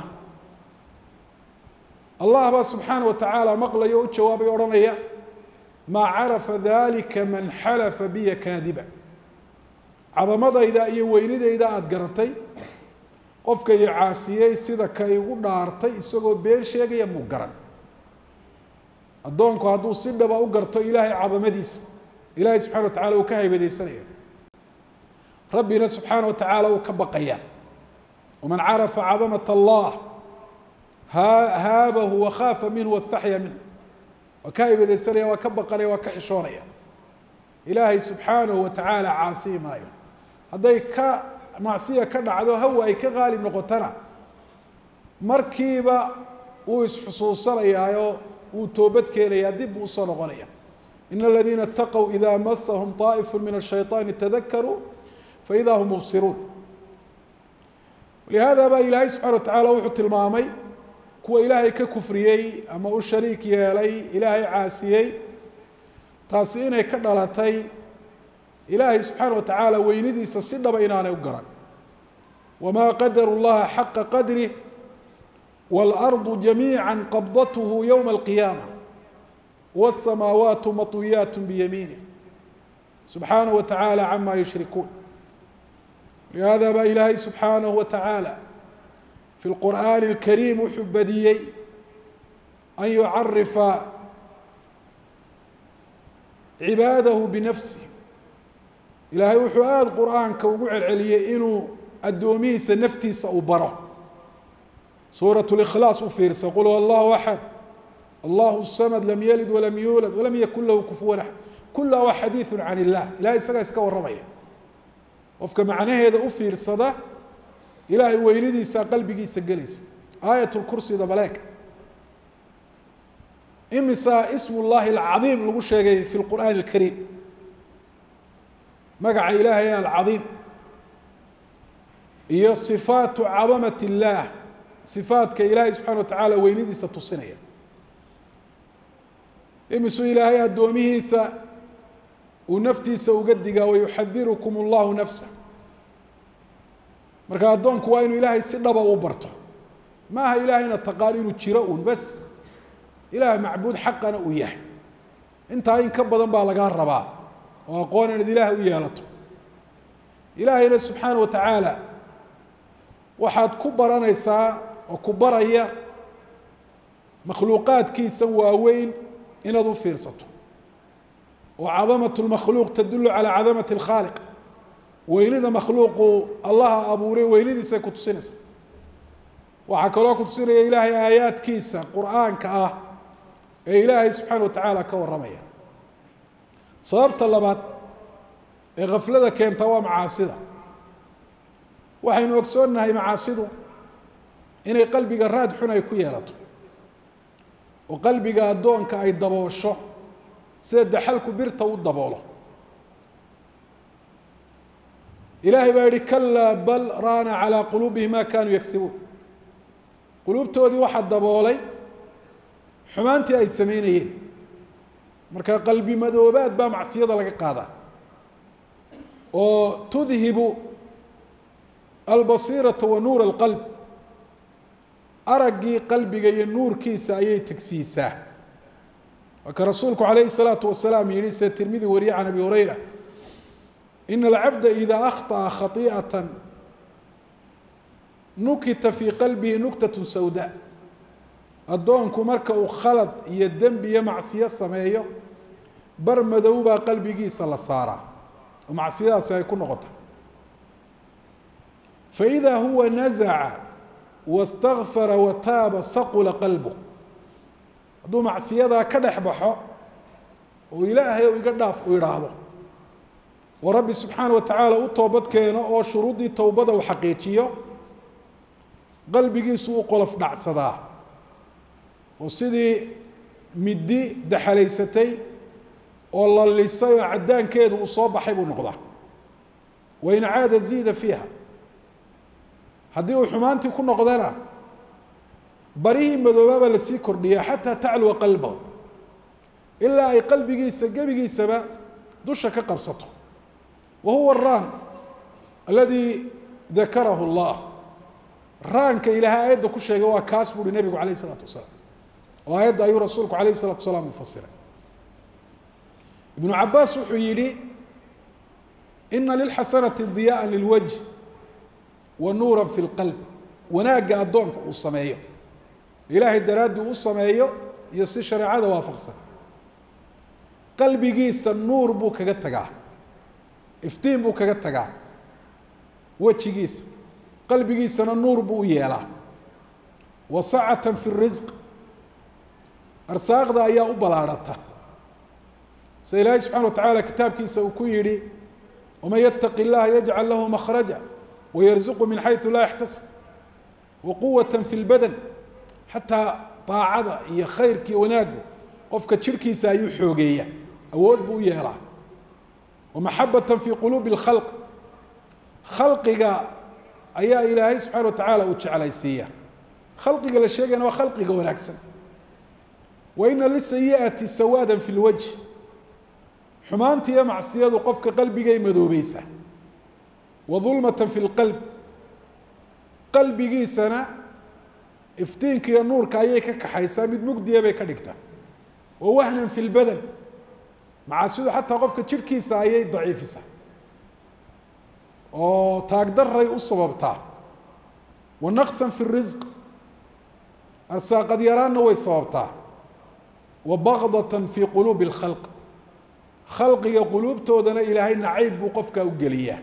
Speaker 1: allah baa subxaana wa tacaala maqlayo o u jawaabay odhanaya maa carafa dalika man xalafa biya kaadiba cadamadayda iyo weynidayda aada garatay qofka i caasiyey sida ka igu dhaartay isagoo been sheegaya muu garan addoonku hadduu si dhaba u garto ilaahay cadamadiisa ilaahay subxana wa tacala uu ka haybadaysanaya rabbina subxaana wa tacaala uu ka baqaya waman carafa cadamata allah haabahu wakhaafa minhu wastaxya minhu waa ka haybadaysanaya waa ka baqanaya waa ka xishoonaya ilaahay subxaanahu wa tacaala caasiyi maayo hadday ka macsiya ka dhacdo hawa ay ka qaalib noqotana markiiba wuu isxusuusanayaayo wuu toobad keenayaa dib buu usoo noqonaya ina aladiina itaqow ida masahum طaa'ifu min الshayطaani tadakaruu faida hum mubsiruun lihaada baa ilaahay subxana wa tacala wuxuu tilmaamay kuwa ilaahay ka kufriyey ama u shariik yeelay ilaahay caasiyey taasi inay ka dhalatay ilaahay subxaana wa tacaala weynidiisa si dhaba inaanay u garan wamaa qadaru llaha xaqa qadrih wاlarضu jamiica qabdathu ywma اlqiyaama wالsamaawaatu maطwiyaat biyamiinih subxaanaه wa tacaala cama yushrikuun lihada baa ilaahay subxaanaه wa tacaala fi اlqur'aani اlkariim wuxuu badiyey an yucarifa cibaadahu binafsih ilaahay wuxuu aada qur'aanka ugu celceliyey inuu addoomihiisa naftiisa uu baro suuraة اlkhlaas u fiirsa qul huwa allahu axad allahu الsamad lam yalid walam yuulad walam yakun lahu kufuwan axad kula waa xadiiثu can illah ilahay isagaa iska warramaya qofka macnaheeda u fiirsada ilaahay weynidiisa qalbigiisa gelaysa aayat lkursida baleeg imisa ismu llahi alcadiim lagu sheegay fi lqur'aani alkariim magaca ilaahay alcadiim iyo sifaatu cadamat illaah sifaadka ilaahay subxana wa tacaala weynidiisa tusinaya imisuu ilaahay addoomihiisa uu naftiisa uga digaa wayuxadirukum allahu nafsa marka addoonku waa inuu ilaahay si dhaba u barto maaha ilaahayna taqaan inuu jiro un bas ilaah macbuud xaqana uu yahay intaa in ka badan baa lagaa rabaa oo aqoon inaad ilaahay u yeelato ilaahayna subxaana wa tacaala waxaad ku baranaysaa oo ku baraya makhluuqaadkiisa waaweyn inaad u fiirsato oo cadamatu lmakhluuq tadulu calaa cadamati alkhaaliq weynida makhluuqu allaha abuuray weynidiisay ku tusinaysa waxaa kaloo ku tusinaya ilaahay aayaadkiisa qur'aanka ah ee ilaahay subxaana wa tacaala ka warramaya sababta labaad ee khaflada keenta waa macaasida waxaynu ogsoonnahay macaasidu inay qalbiga raad xun ay ku yeelato oo qalbiga addoonka ay daboosho sida daxalku birta u daboolo ilaahay baa yihi kalaa bal raana calىa quluubihim ma kanuu yagsibuun quluubtoodii waxaa daboolay xumaantii ay samaynayeen marka qalbi madoobaad baa macsiyada laga qaadaa oo tudhibu albasiirata wa nuur alqalb araggii qalbiga iyo nuurkiisa ayay tegsiisaa waa ka rasuulku calayhi الsalaatu wasalaam yihi sida tirmidi wariye can abi hurayra in alcabda ida akhطأa khatiئaة nukita fii qalbihi nuktaة sawda addoonku marka uu khalad iyo dembi iyo macsiyo sameeyo bar madow baa qalbigiisa la saaraa oo macsiyadaasi ay ku noqota faإida huwa naزca wastakfara wataaba saqula qalbu hadduu macsiyadaa ka dhex baxo oo ilaahay o iga dhaaf u idhaahdo oo rabbi subxaana wa tacaala u toobad keeno oo shuruuddii towbada uu xaqiijiyo qalbigiisu u qolof dhacsadaa oo sidii middi daxalaysatay oo la lisay oo caddaankeedu uu soo baxay buu noqdaa wain caada ziida fiiha haddii uu xumaantii ku noqdana barihii madoobaabaa lasii kordhiya xataa tacluwa qalbahu ilaa ay qalbigiisa gebigiisaba dusha ka qabsato wa huwa araan aladi dakarahu اllah raanka ilaahay aayadda ku sheegay waa kaas buuhi nebigu alayh الsalaatu wasalaam oo aayadda ayuu rasuulku alayh الsalatu wasalaam ufasiray ibnu cabaas wuxuu yihi ina lilxasanati diyaءa lilwajh wa nuura fi اlqalb wanaagga addoonka uu sameeyo ilaahay daraaddii u sameeyo iyo si shareecada waafaqsan qalbigiisa nuur buu kaga tagaa iftiin buu kaga tagaa wejigiisa qalbigiisana nuur buu u yeelaa wasacatan fi risq arsaaqda ayaa u balaadhata sida ilaahay subxana watacaala kitaabkiisa uu ku yidhi waman yattaqi illaha yajcal lahu makhraja wayarzuqu min xaysu laa yaxtasib waquwata fi lbadan xataa daacada iyo khayrkii wanaagu qofka jirhkiisa ayuu xoogeeya awood buu u yeelaa wamaxabatan fi quluubi اlkhalq khalqiga ayaa ilaahay subxana watacaala uu jeclaysiiya khalqiga la sheegayana waa khalqiga wanaagsan waina lisayi'ati sawaada fi lwajh xumaanta iyo macsiyadu qofka qalbigay madoobaysa wadulmata fi lqalb qalbigiisana iftiinka iyo nuurka ayay ka kaxaysaa mid mugdiya bay ka dhigtaa wawahnan fi lbadan macaasidu xataa qofka jirhkiisa ayay daciifisaa oo taagdaray u sababtaa wanaqsan fi risq arsaaqad yaraanna way sababtaa wabagdatan fi quluubi اlkhalq khalqiga quluubtoodana ilaahay nacayb buu qofkaa u geliyaa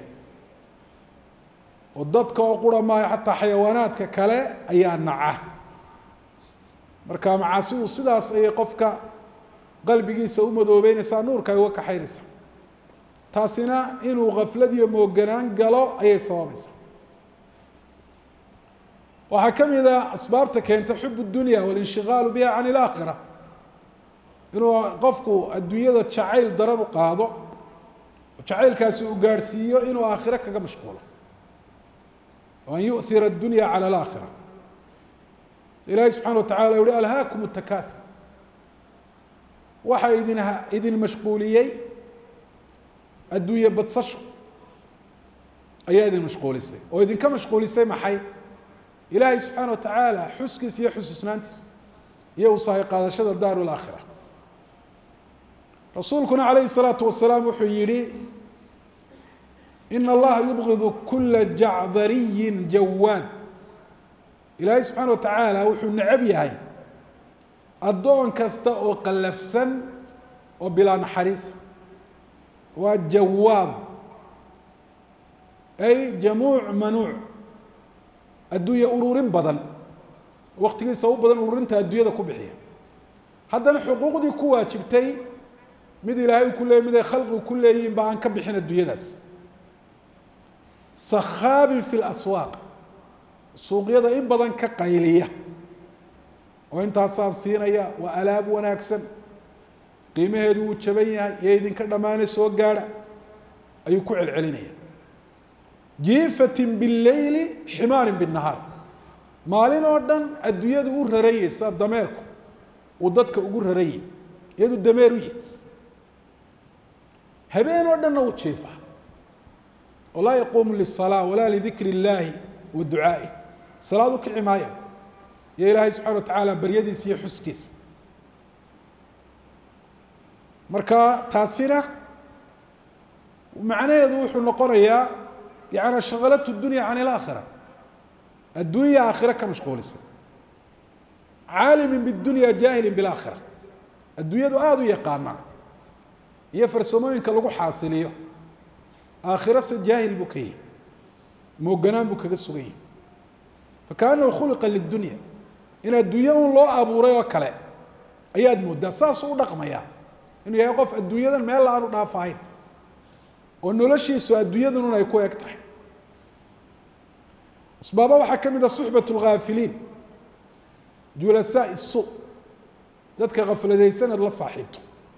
Speaker 1: oo dadka oo qura maayo xataa xayawaanaadka kale ayaa naca marka macaasidu sidaas ayay qofka qalbigiisa u madoobeynaysaa nuurka ay uga kaxaynaysaa taasina inuu gaflad iyo mooganaan galo ayay sababaysaa waxaa ka mid a asbaabta keenta xub اdunya walinshiqaalu biha can اlaakhira inuu qofku adduunyada jacayl daran u qaado jacaylkaasi uu gaadhsiiyo inuu aakhiro kaga mashquulo an yu'hira الdunya calى اlaakhira ilaahay subxana watacala uhi alhaakum الtakaathur waxaa idin mashquuliyey adduunye badsasho ayaa idin mashquulisay oo idinka mashquulisay maxay ilaahay subxaana watacaala xuskiisa iyo xusuusnaantiisa iyo usahay qaadashada daaru laakhira rasuulkuna calayhi الsalaatu wasalaam wuxuu yihi ina allaha yubgidu kula jacdariyin jawaad ilaahay subxaana watacaala wuxuu necab yahay addoon kasta oo qallafsan oo bilaa naxariisa waa jawaab ay jamuuc manuuc adduunya ururin badan waqtigiisa u badan ururinta adduunyada ku bixiya haddana xuquuqdii ku waajibtay mid ilaahay u ku leeyay mid ay khalqigu ku leeyihiin ba aan ka bixin adduunyadaas sakhaabin fi laswaaq suuqyada in badan ka qayliya oo intaasaan siinaya waa alaab wanaagsan qiimaheedu wuu jaban yahay iyo idinka dhammaane soo gaadha ayuu ku celcelinaya jiifatin billeyli ximaarin binnahaar maalin oo dhan adduunyadu u rarayeysa dameerku uu dadka ugu rarayay iyadu dameer u yihi habeen oo dhanna u jiifaa oo laa yaquumu liلsalaa walaa lidikri اllaahi wa ducaa'i salaad u kici maayo iyo ilaahay subxana watacaala baryadiisa iyo xuskiisa marka taasina macnaheedu wuxuu noqonayaa yani shaqalatu dunya can ilaakhira adduunya aakhira ka mashquulisay caalimin bidunya jaahilin bilaakhira adduunyadu aada u yaqaanaa iyo farsamooyinka lagu xaasiliyo aakhira se jaahil buu ka yihi mooganaan buu kaga sugan yahi fakaanahu khuliqa lidunya in adduunye un loo abuuray oo kale ayaad moodaa saasuu u dhaqmayaa inuu yahay qof adduunyadan meel la aanu dhaafahayn oo noloshiisu adduunyadanun ay ku eg tahay asbaaba waxaa ka mid a suxbat lghaafiliin julasaai su dadka khafladaysan ad la saaxiibto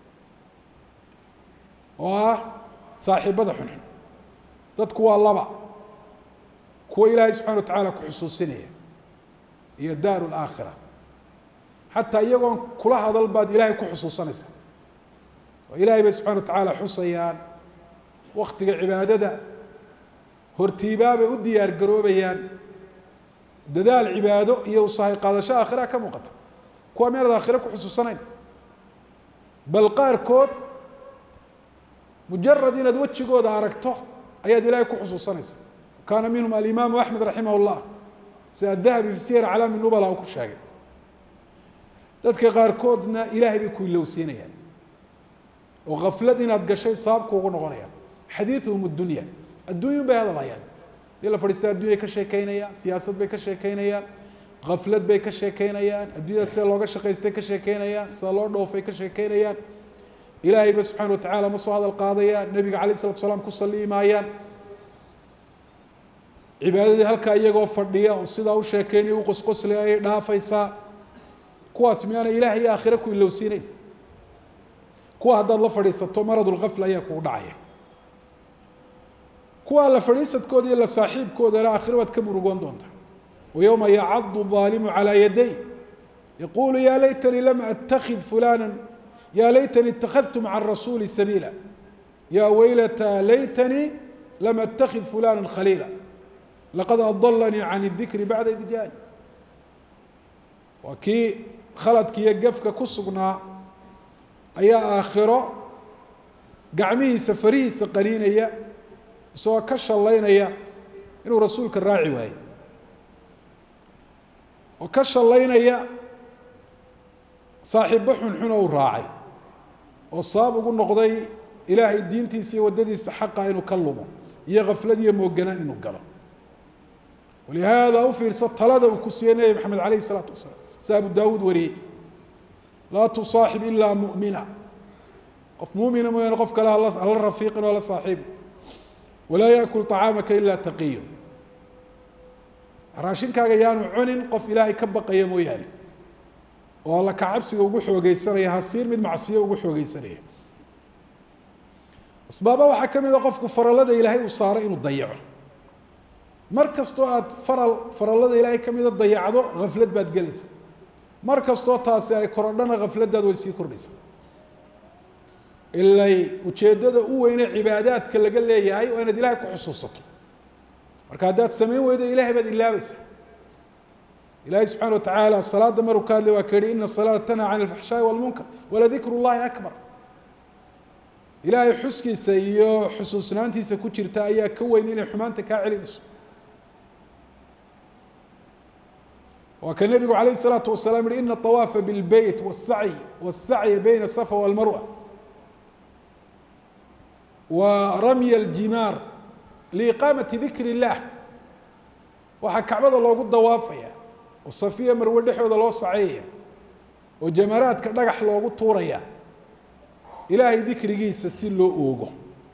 Speaker 1: oo ah saaxiibada xunxun dadku waa laba kuwa ilaahay subxana wa tacaala ku xusuusinaya iyo daaru laakhira xataa iyagoon kula hadal baad ilaahay ku xusuusanaysaa oo ilaahay bay subxana wa tacaala xusayaan waktiga cibaadada hortiibaabay u diyaar garoobayaan dadaal cibaado iyo usahay qaadasho aakhira ka muuqata kuwa meelad aakhira ku xusuusanayn bal qaarkood mujarad inaad wejigooda aragto ayaad ilaahay ku xusuusanaysa kaana minhum alimaamu axmed raximah اllah sida adahabi fi siyar calaami nubala uu ku sheegay dadka qaarkoodna ilaahay bay ku ilowsiinayaan oo ghaflad inaad gashay sababku ugu noqonaya xadiithuhum addunya adduunyun bay hadlayaan dii la fadhiista adduunya ka sheekeynayaan siyaasad bay ka sheekeynayaan ghaflad bay ka sheekeynayaan adduunyada sida looga shaqaystay ka sheekeynayaan sida loo dhoofay ka sheekeynayaan ilaahay ba subxaana watacaala ma soo hadal qaadayaan nabiga calayh salatu wasalaam ku salli maayaan cibaadadii halkaa iyagoo fadhiya oo sidaa u sheekeynaya u qosqoslay ayay dhaafaysaa kuwaas miyaana ilaah iyo aakhire ku ilowsiinayn kuwa haddaad la fadhiisato maradulkafla ayaa kugu dhacaya kuwa la fadhiisadkooda iyo la saaxiibkoodana aakhire baad ka murugoon doontaa ويوم يعض الظالم على يديه يقول يا ليتني لم أتخذ فلانا يا ليتني اتخذت مع الرسول سبيلا يا ويلتى ليتني لم أتخذ فلانا خليلا لقد أضلني عن الذكر بعد إذ جاءني وكي خلدك يقفك كسقنا أيا آخرة قعميه سفريه سقنين يا سواء كش اللين يا إنه رسولك الراعي واي وكش اللين يا صاحب بحن حنا وراعي والصاب يقول نقضي إلهي الدين تيسي وددي حقا إنه كلمه يغفلدي موجنان إنه قاله ولهذا أوفر سطلده وكسينا محمد عليه الصلاة والسلام سأبو داود وري لا تصاحب إلا مؤمنا قف مؤمنا ما ينقفك لا الله رفيق ولا صاحب ولا يأكل طعامك إلا تقي راشين كاغيان عنن قف إلهي كبق يمو يعني والله كعبسي وقوح وقيسرية هالسير من معصية وقوح وقيسرية أسبابه وحكم إذا قف كفر لدى إلهي وصار إنه تضيعه مركز توات فرل لدى إلهي كم إذا تضيعه غفلت بعد جلسة مركز توات تاسع كورونا غفلت ده ويسي كورنيس اللي وتشدد وين عبادات كلا قال لي هاي وأنا دي لها كحصوصته مركادات سمين وإذا إلهي بدي الله بس إلهي سبحانه وتعالى الصلاة دمر وكاد لوكري إن الصلاة تنهى عن الفحشاء والمنكر ولذكر الله أكبر إلهي حسكي سيو حسوسنا أنتي سكوتشر تايا كوينين حمانتك كاعلي نسو وكان النبي عليه الصلاة والسلام إن الطواف بالبيت والسعي بين الصفا والمروة ورمي الجمار لإقامة ذكر الله وحكى عبد الله قد دوافيا والصفية مروة دحوة الله صعية وجمرات كدقح الله قد طوريا إلهي ذكر جيس سيلو أوغو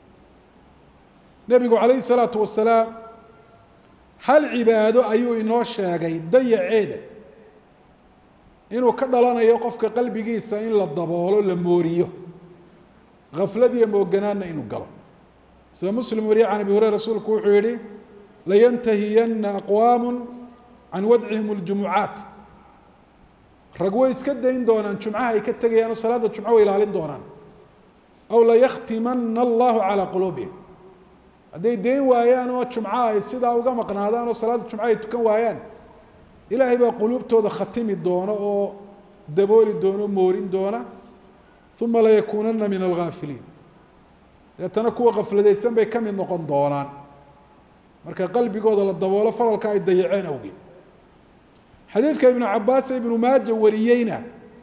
Speaker 1: نبي عليه الصلاة والسلام هل عباده أيو إنو شاقي ضيع عيده إنو كدلنا يوقف كقلب جيس إن للضبولو لموريو غفلتي موجنان إنو قلب سيد مسلم وريع عن أبي هريرة رسول كوحيري لينتهين أقوام عن ودعهم الجمعات رجوي اسكدين دونان جمعة يكتجيان صلاة الجمعة إلى دونان أو لا يختمن الله على قلوبهم هذي دين ويان والجمعة السيدة وقام قنادان وصلاة الجمعة تكون ويان إلهي بقى قلوب تود ختم الدونة أو دبول الدونة مورين دونة ثم لا يكونن من الغافلين يتنكوا غفلة ديسان بي كم ينقون دونان مركا قلبي قود الدبولة فرالك أي ضيعين أوقي حديث ابن عباس ابن ماجه وريينا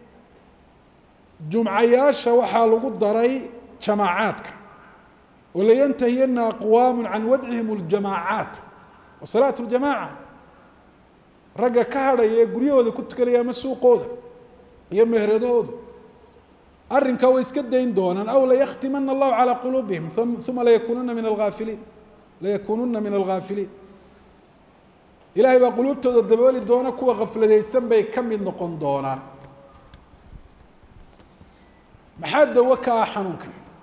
Speaker 1: جمعياشا وحالو قدري جماعاتك ولا ينتهين أقوام عن ودعهم الجماعات وصلاة الجماعة رقا كهرة يقوليو ذا كنت كلي يمسوقو ذا يمهردو ذا أرن كويسكدين دونا أو لا يختمن الله على قلوبهم ثم لا يكونن من الغافلين إلهي بقلوب تود الدبولي دونا كوا غفلة ديسان بي كم ينقون دونان محاد وكا حنونك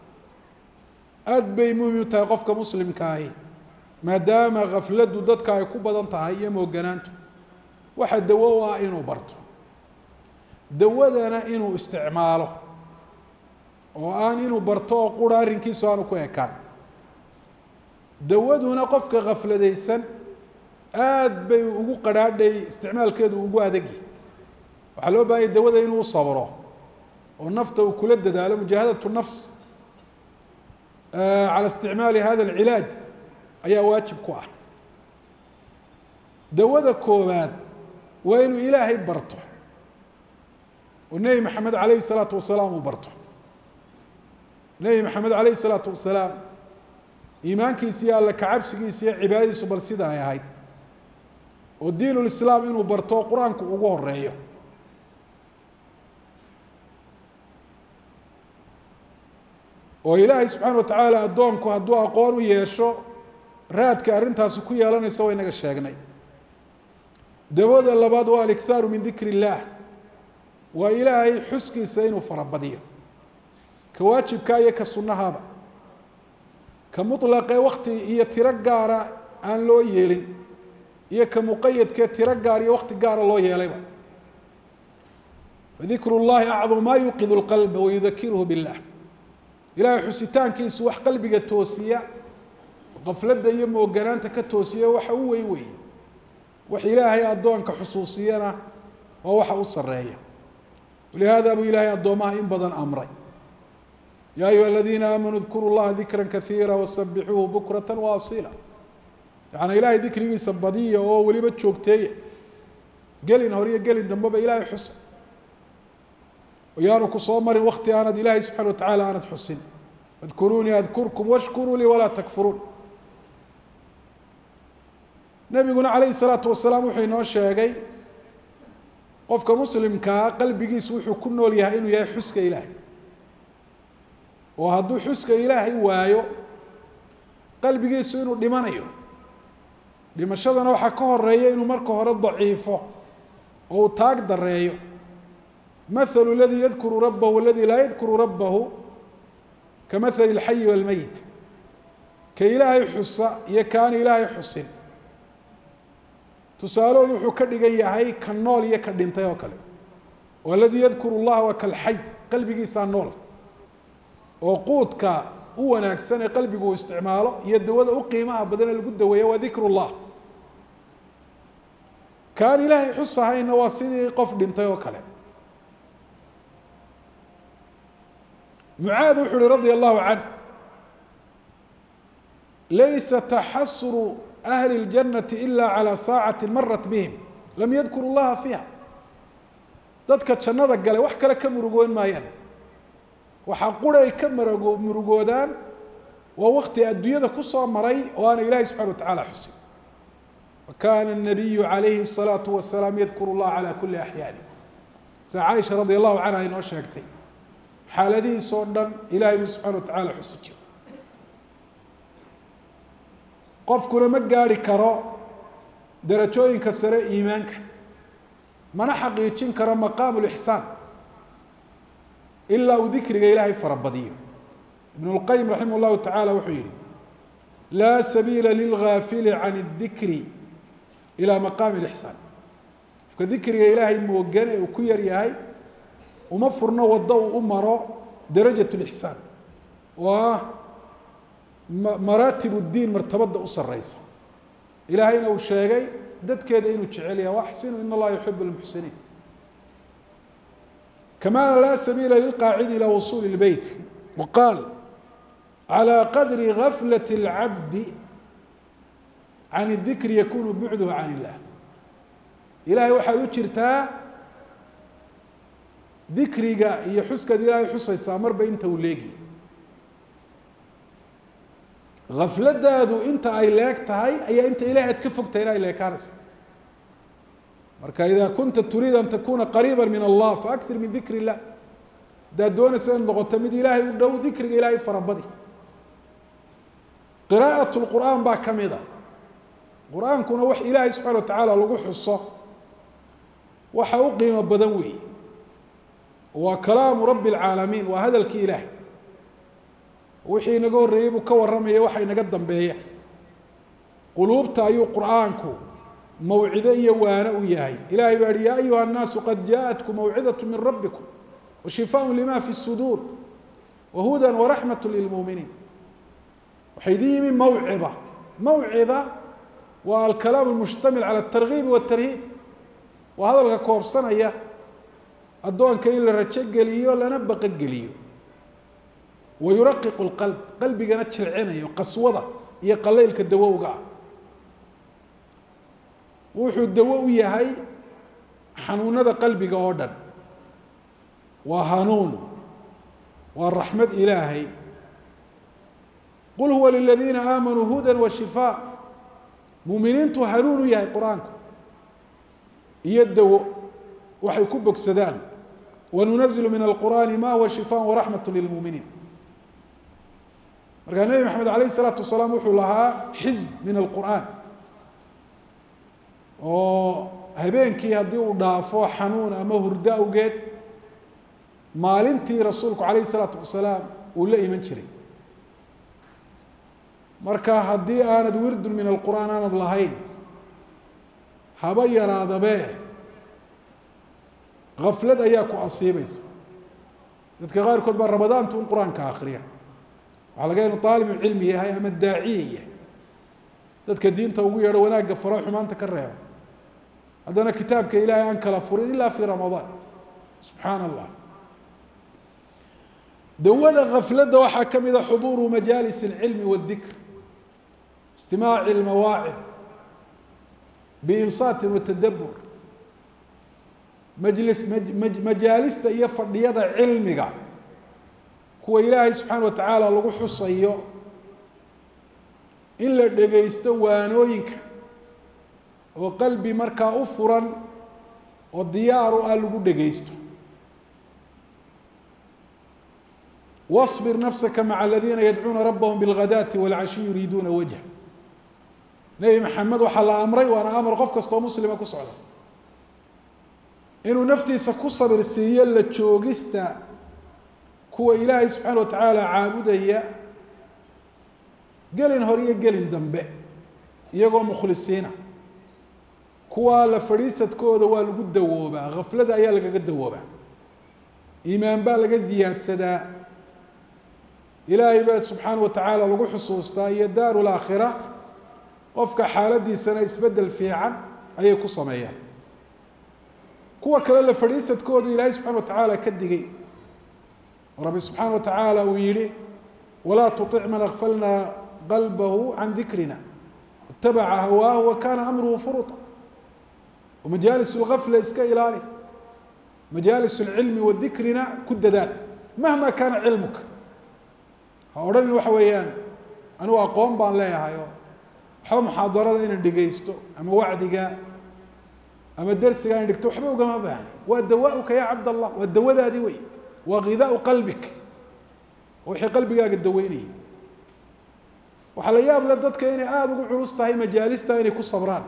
Speaker 1: أد بي مومي تاقفك مسلم كاهي ما دام غفلة دودتك يكون بدن تهيئ موغنانتو واحد دواوا إنو برطو دودنا إنو استعماله وآن إنو برطو قرار كيسو آنو كوي كان دودنا قفك غفلة ديسان aad bay ugu qaraadhay isticmaalkeedu ugu adagi waxa loo baahay dawada inuu sabro oo nafta uu kula dadaalo mujahadatu nafs على استعمال هذا العلاج ayaa waajib ku ah dawada koobaad waa inuu ilaahay barto والنبي محمد عليه الصلاة والسلام وبرته النبي محمد عليه الصلاة والسلام iimaankiisa alla ka cabsigiisa iyo cibaadadiisu bal sida ay ahayd oo diinul islaam inuu barto quraanku ugu horeeyo oo ilaahay subxaanahu wa tacaala addoonku hadduu aqoon u yeesho raadka arrintaasi ku yeelanaysa way naga sheegnay dawada labaad waa aliktaaru min dikri illaah waa ilaahay xuskiisa inuu farabadiyo ka waajibka iyo ka sunnahaba ka muطlaqee wakti iyo tiro gaara aan loo yeelin iyo ka muqayadkee tiro gaar iyo wakti gaara loo yeelayba fadikru llahi acdamu maa yuqidu lqalba wayudakiruhu billah ilaahay xusitaankiisu wax qalbiga toosiya qafladda iyo mooganaanta ka toosiya waxa u weyn weeye wax ilaahay addoonka xusuusiyana waa waxa u sareeya walihaada buu ilaahay addoomaha in badan amray يا أيها الذين آمنوا اذكروا الله ذكرا كثيرا وسبحوه بكرة وأصيلا يعني إلهي ذكري سبدية أو ولي بتشوكتية قلن هورية قلن دمبا إلهي حسن ويارك صومر وقت أنا إلهي سبحانه وتعالى أنا حسن اذكروني أذكركم واشكروا لي ولا تكفرون نبينا عليه الصلاة والسلام وحين وشاقي قفك مسلم كا قلبي سوحو كنو ليها إنو يا حسك إلهي oo hadduu xuska ilaahay waayo qalbigiisu inuu dhimanayo dhimashadana waxaa ka horeeya inuu marka hore daciifo oo uu taag dareeyo mathalu alladii yadkuru rabbahu walladii laa yadkuru rabbahu ka mathali alxayi walmayit ka ilaahay xusa iyo kaana ilaahay xusin tusaaloodu wuxuu ka dhigan yahay ka nool iyo ka dhintay oo kale walladii yadkuru allaha waa kalxay qalbigiisaa nool oo quudka u wanaagsan ee qalbigu uu isticmaalo iyo dawada u qiimaha badan ee lagu daweeyo waa dikrullah kaan ilaahay xusahayna waa sidii qof dhintay oo kale mucaad wuxuu uhi radia allahu canh laysa taxasuru ahli اljannati ila calى saacati marat bihim lam yadkuru llaha fiiha dadka jannada galay wax kale ka murugoon maayaan waxaa qura ay ka murugoodaan waa wakti adduunyada ku soo maray oo aana ilaahay subxana wa tacaala xusin وكان النبي عليه الصلاة والسلام يذكر الله على كل أحيانه سيدة عائشة رضي الله عنها إنه شاكتي حالدي صورنا إلهي سبحانه وتعالى حسج قفكنا مقاري كرا درجوين كسر إيمانك ما نحقيتين كرا مقام الإحسان إلا وذكر إلهي فربضيه ابن القيم رحمه الله تعالى وحيري لا سبيل للغافل عن الذكر إلى مقام الإحسان فكذكر إلهي موجنة وكير ياهي ومفرنا والضوء أمره درجة الإحسان ومراتب الدين مرتبط أسر رئيسة إلهي لو شاقي دد كده إنه تشعليها وأحسن إن الله يحب المحسنين كما لا سبيل للقاعد إلى وصول البيت وقال على قدر غفلة العبد عن الذكر يكون بعده عن الله إلهي waxaad u jirtaa dikriga iyo xuska Ilaahay xusaysaa marba inta uu leegi غفلadaadu inta ay leeg tahay ayaa inta Ilaahay ka fogtay inay leekaanaysa marka إذا كنت تريد أن تكون قريبا من الله فأكثر من ذكر الله دا doonaysa in noqoto mid Ilaahay u dhow dikriga Ilaahay farabadi قراءة القرآن baa kamida quraankuna wax Ilaahay subhanahu wa ta'ala lagu xuso waxa uu qiimo badan weey waa kalaam rabbil alamin waa hadalki Ilaahay wixii naga horeeyay ka waramay waxa inaga dambeeya qulubta ayuu quraanku mawcida iyo waana u yahay Ilaahay baa ya ayuha an-nas qad ja'atkum maw'idatu min rabbikum wa shifaa'un lima fi as-sudur wa hudan wa rahmatun lil mu'minin وحيدي من موعظة والكلام المشتمل على الترغيب والترهيب وهذا الكوب صنعية الدوان كاين للرجاء قليو ولا نبقى قليو ويرقق القلب قلبي قناتش العينة وقصوضة يقليل كالدواء وقع وحو الدواء يهي حنون هذا قلبي قوردن وهنون والرحمة إلهي. قل هو للذين آمنوا هدى وشفاء. مؤمنين هنون يا القرآن يدوا وحي كبك سدان. وننزل من القرآن ما هو شفاء ورحمة للمؤمنين. مركان النبي محمد عليه الصلاة والسلام وحو لها حزب من القرآن. habeenkii haddii uu dhaafo xanuun ama hurdo awgeed maalintii rasuulku calayhi salaatu wasalaam uu la iman jiray. marka haddii aanad wirdun min alqur'aan aanad lahayn haba yaraadabee gaflad ayaa ku asiibaysa. dadka qaarkood baa ramadaantu un qur-aanka akhriya. waxaa laga yahay inuu taalib cilmi yahay ama daaciye yahay, dadka diinta ugu yeedho wanaagga faro xumaanta ka reeba, haddana kitaabka ilaahay aan kala furin ilaa fi ramadaan. subxaana allah. dawada gafladda waxaa ka mid a xuduuru majaalis alcilmi waaldikr, istimaaci almawaacid biinsaatin watadabbur. majaalista iyo fadhiyada cilmiga kuwa ilaahay subxaana wa tacaala lagu xusayo in la dhegaysto waanooyinka oo qalbi markaa u furan oo diyaar u ah lagu dhegaysto. واصبر نفسك مع الذين يدعون ربهم بالغداة والعشي يريدون وجهه. نبي محمد waxaa la amray waana amar qof kastoo muslima ku socda inuu naftiisa ku sabirsiiyo la joogista kuwa ilaahay subxaana wa tacaala caabudaya gelin hor iyo gelin dambe iyagoo mukhlisiina. kuwa la fadhiisadkooda waa lagu dawoobaa, gaflada ayaa lagaga dawoobaa, iimaan baa laga ziyaadsadaa, ilaahay baa subxaana wa tacaala lagu xusuustaa iyo daaru laakhira. qofka xaaladiisana isbedel fiican ayay ku sameeyaan. kuwa kale la fadhiisadkooda ilaahay subxana wa tacaala ka digay. rabbi subxaana wa tacaala uu yihi walaa tutic man akfalna qalbahu can dikrina itabaca hawaahu wa kana amruhu furuta. ومجالس الغفلة iska ilaali, مجالس العلم وذikrina ku dadaal مهما كان علمك. ha odhanin waxa weeyaan anigu aqoon baan leeyahay oo waxba muxaadarada inaan dhegaysto ama wacdiga ama darsiga aan dhigto waxba ugama baahni. waa dawaa'uka ya cabd allah, waa dawadaadii wey, waa ghidaa'u qalbik, wixii qalbigaaga daweynayay. waxaa la yaab leh dadka inay aada ugu culus tahay majaalista inay ku sabraan.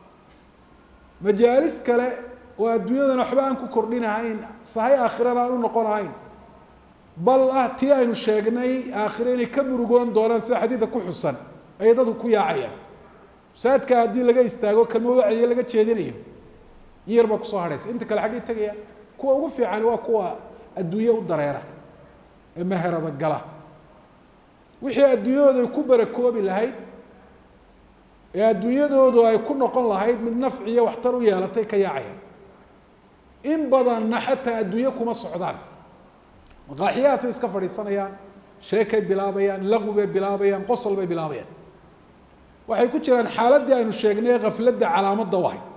Speaker 1: majaalis kale oo adduunyadana waxba aan ku kordhinahayn, sahay aakhirana aan u noqonahayn, bal ah tii aynu sheegnay aakhire inay ka murugoon doonaan sida xadiidka ku xusan ayay dadku ku yaacayaan. masaajidka haddii laga istaago kalmad wacdiga laga jeedinayo in yar baa kusoo hadhaysa, inta kale xaggay tegayaan. kuwa ugu fiican waa kuwa adduunye u dareera ee meherada gala. wixii adduunyadooda ku barakoobi lahayd ee adduunyadoodu ay ku noqon lahayd mid nafci iyo waxtar u yeelatay ka yaacayaan. in badanna xataa adduunye kuma socdaan, maqaaxiyahaasay iska fadhiisanayaan, sheekay bilaabayaan, laqwi bay bilaabayaan, qosol bay bilaabayaan. waxay ku jiraan xaaladdii aynu sheegnay khafladda calaamadda u ahayd.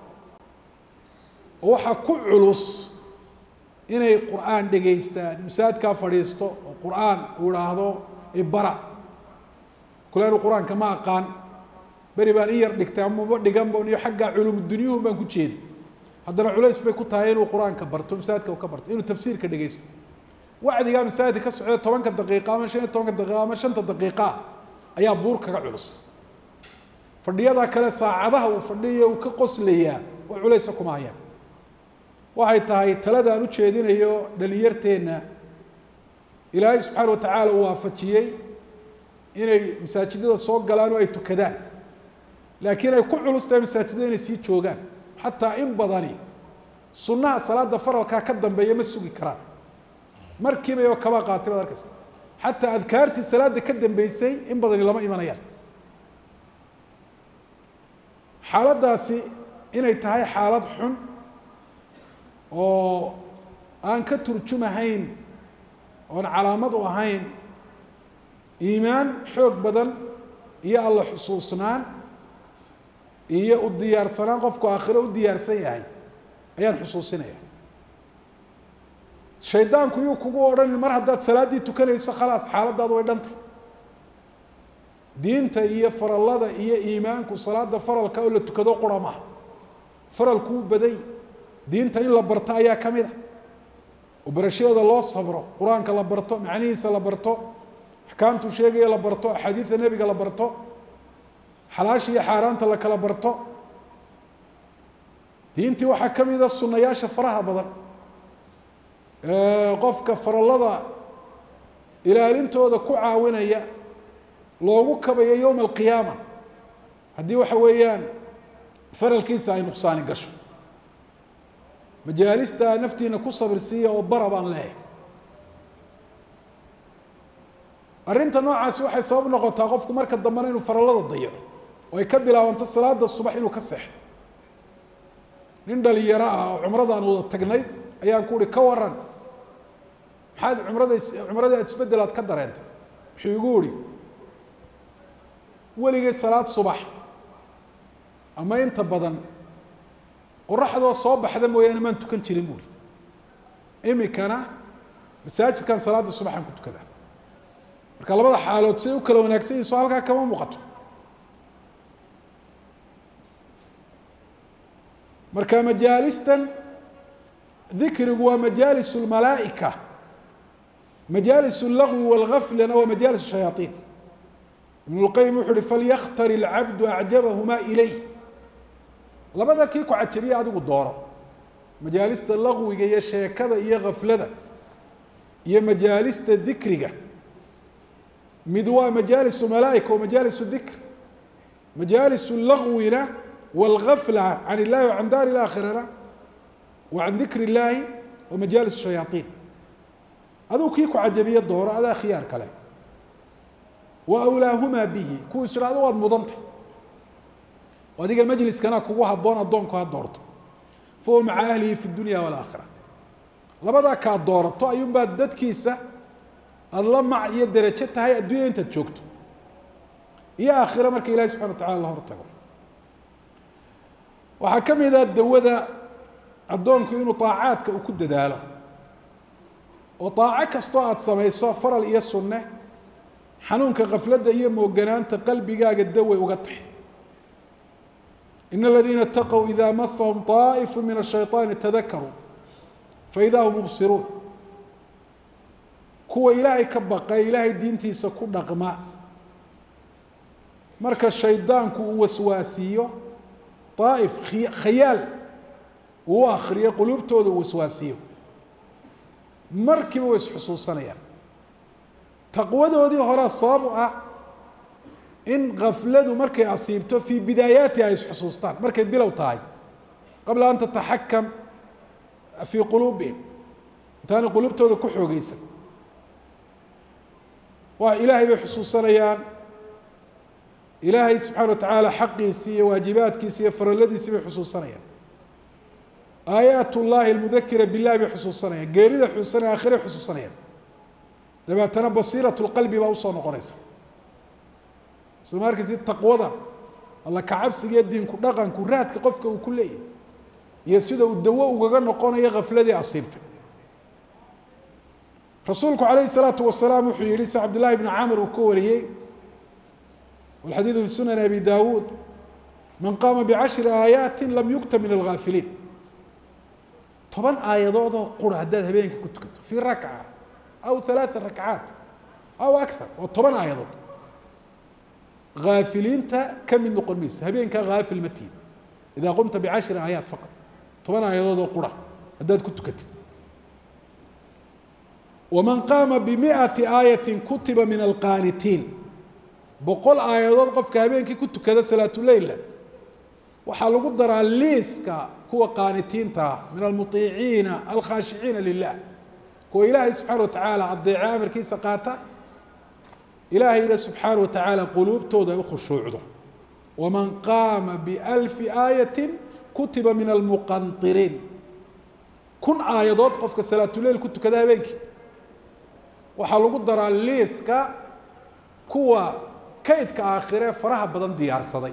Speaker 1: oo waxaa ku culus inay qur'aan dhegaystaan, masaajidkaa fadhiisto oo qur'aan uu idhaahdo ibara. kuleenu qur-aanka ma aqaan, beri baan in yar dhigtay amaba dhiganba iyo xagga culum dunyuhu baan ku jeedi. haddana culays bay ku tahay inuu qur-aanka barto, masaajidka uu ka barto, inuu tafsiirka dhegaysto. wacdigaa masaajidka ka socda 10 daqiiqo ama 15 daqiiqo ama 5 daqiiqo ayaa buur kaga culus. fadhiyada kale saacadaha uu fadhiyo uu ka qoslayaa oo culays kuma hayaan. waxay tahay talada aan u jeedinayo dhalinyarteena ilaahay subxaana wa tacaala uu waafajiyey inay masaajidada soo galaan oo ay tukadaan, laakiin ay ku culus tahay masaajidada inay sii joogaan. xataa in badani sunnaha salaada faralkaa ka dambeeya ma sugi karaan, markiiba oo kaba qaatay baad arkaysa. xataa adkaartii salaada ka dambeysay in badani lama imanayaan. xaaladdaasi inay tahay xaalad xun oo aan ka turjumahayn, oon calaamad u ahayn iimaan xoog badan iyo alla xusuusnaan iyo u diyaarsanaan qofku aakhiro u diyaarsan yahay ayaan xusuusinaya. shaydaanku yuu kugu odhan mar haddaad salaaddii tukanayso khalaas xaaladaadu way dhantay diinta iyo farallada iyo iimaanku salaada faralka oo la tukado qura maaha faralkuu baday diinta in la barto ayaa ka mid ah oo barashadeeda loo sabro qur-aanka la barto macnihiisa la barto axkaamtuu sheegaya la barto axaadiida nebiga la barto xalaasha iyo xaaraanta la kala barto diintii waxaa ka mid a sunnayaasha faraha badan qofka farallada ilaalintooda ku caawinaya loogu kabayo yowma alqiyaama haddii waxa weeyaan faralkiisa ay nuqsaani gasho majaalista naftiina ku sabirsiiya oo bara baan leeyahay arrinta noocaasi waxay sabab noqotaa qofku marka dambena inuu farallada dayaco oo ay ka bilaabanto salaada subax inuu ka seexdo nin dhalinyaro ah oo cumradaan wada tagnay ayaan ku uhi ka waran maxaad cumradii aad isbeddel aad ka dareentay wuxuu igu ihi weligay salaad subax ama inta badan qoraxdoo soo baxda mooyaane maan tukan jirin buuri imikana masaajidkan salaada subaxaan ku tukadaa marka labada xaalood siday u kala wanaagsan yihiin soo halkaa kama muuqato marka majaalistan dikrigu waa majaalis lmalaa'ika majaalis اlagwi wاlgaflana waa majaalis shayaaiin ibn اlqayim wuxu uhi falyaktar ilcabdu acjabahuma ilayh labada kii ku cajabiya adigu dooro majaalista lagwiga iyo sheekada iyo gaflada iyo majaalista dikriga mid waa majaalis malaaika wa majaalis dikr majaalis lagwina wاlgafla can illahi wa can daar اlaakhirana wa can dikr illahi wa majaalis shayaaiin adigu kii ku cajabiya dooro adaa khiyaar kale wa awlaahumaa bihi kuwa isdhaahdo waad mudantay adiga majliskana kugu haboon addoonku ha doorto fahuwa maca ahlihi fi dunya wاlaakhira labadaa kaa doorato ayuunbaa dadkiisa aada la mac iyo derajo tahay adduunya intaad joogto iyo aakhira marka ilahi subxana wa tacala la hortago waxaa ka mid ah dawada addoonku inuu طaacaadka uu ku dadaalo oo طaaco kastoo aada samayso faral iyo sunne xanuunka kafladda iyo mooganaanta qalbigaaga daway uga tahay in aladiina اtaqw ida masahum طaaئif min الshayطaani tadakaruu faida hum mubsiruun kuwa ilaahay ka baqay ilaahay diintiisa ku dhaqma marka shaydaanku uu waswaasiiyo طaaئif khayaal uu akriyo quluubtooda uu waswaasiyo markiiba way isxusuusanayaan taqwadoodii horaa sabab u ah in gafladu markay asiibto fii bidaayaatiha ay isxusuustaan markay bilow tahay qabla an tataxakam fii quluubihim intaanay quluubtooda ku xoogeysan waa ilaahay bay xusuusanayaan ilaahay subxaana wa tacaala xaqiisii iyo waajibaadkiisi iyo faraladiisii bay xusuusanayaan aayaat llahi almudakira billahi bay xusuusanayaan geerida xusuusanaya aakhiray xusuusanayaan dabeetana basiirat lqalbi baa usoo noqonaysa soo ma arkaysi taqwada alla kacabsiga iyo diinku dhaqanku raadka qofka uu ku leeyahay iyo sida uu dawo ugaga noqonayo gafladii asiibtay rasuulku calayhi الsalaatu wasalaam wuxuu yihi si cabdillahi bni camr uu ka wariyey walxadiidu fi sunani abi dawuud man qaama bicashri aayaati lam yuktab min algaafiliin 10 aayadoodoo qura haddaad habeenkii ku tukato fii rakca aw 3 rakcaat aw akar oo 10 aayadood gaafiliinta ka mid noqon maysa habeenkaa gaafil ma tiid idaa qumta bicashri aayaat faqad 10 aayadoodoo qura haddaad ku tukatid waman qaama bimiati aayatin kutiba min alqaanitiin 100 aayadood qofka habeenkii ku tukada salaatuleyla waxaa lagu daraa liiska kuwa qaanitiinta min almuطiiciina alkhaashiciina lilah kuwa ilaahay subxaana wa tacaala adeeca amarkiisa qaata ilaahayna subxaana wa tacaala quluubtooda ay u khushuucdo waman qaama bialfi aayatin kutiba min almuqantiriin 1000 aayadood qofka salaatuleyl ku tukada habeenkii waxaa lagu daraa liiska kuwa kaydka aakhire faraha badan diyaarsaday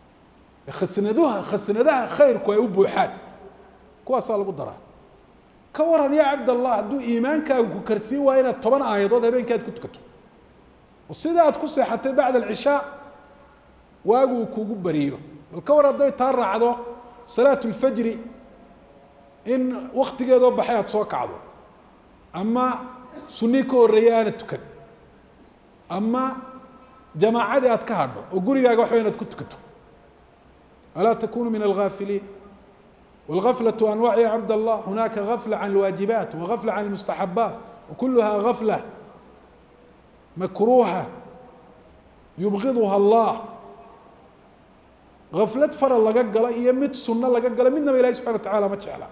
Speaker 1: khasnadaha khayrku ay u buuxaan kuwaasaa lagu daraa كورن يا عبد الله دو إيمانك وكرسي وين الطبعا آيات هذا كانت كتكتو والصيدة تكسر حتى بعد العشاء واجو كوجو بريو الكورة ده يتهرع عضو صلاة الفجر إن وقت جدو بحياة صوك عضو أما سنيكو الريان تكن أما جماعة أتكهربا وقولي يا جوحين كتكتو ألا تكونوا من الغافلين والغفلة أنواع يا عبد الله هناك غفلة عن الواجبات وغفلة عن المستحبات وكلها غفلة مكروهة يبغضها الله غفلة فر الله قال يمت السنة الله قال منا إلهي سبحانه وتعالى ما تشعل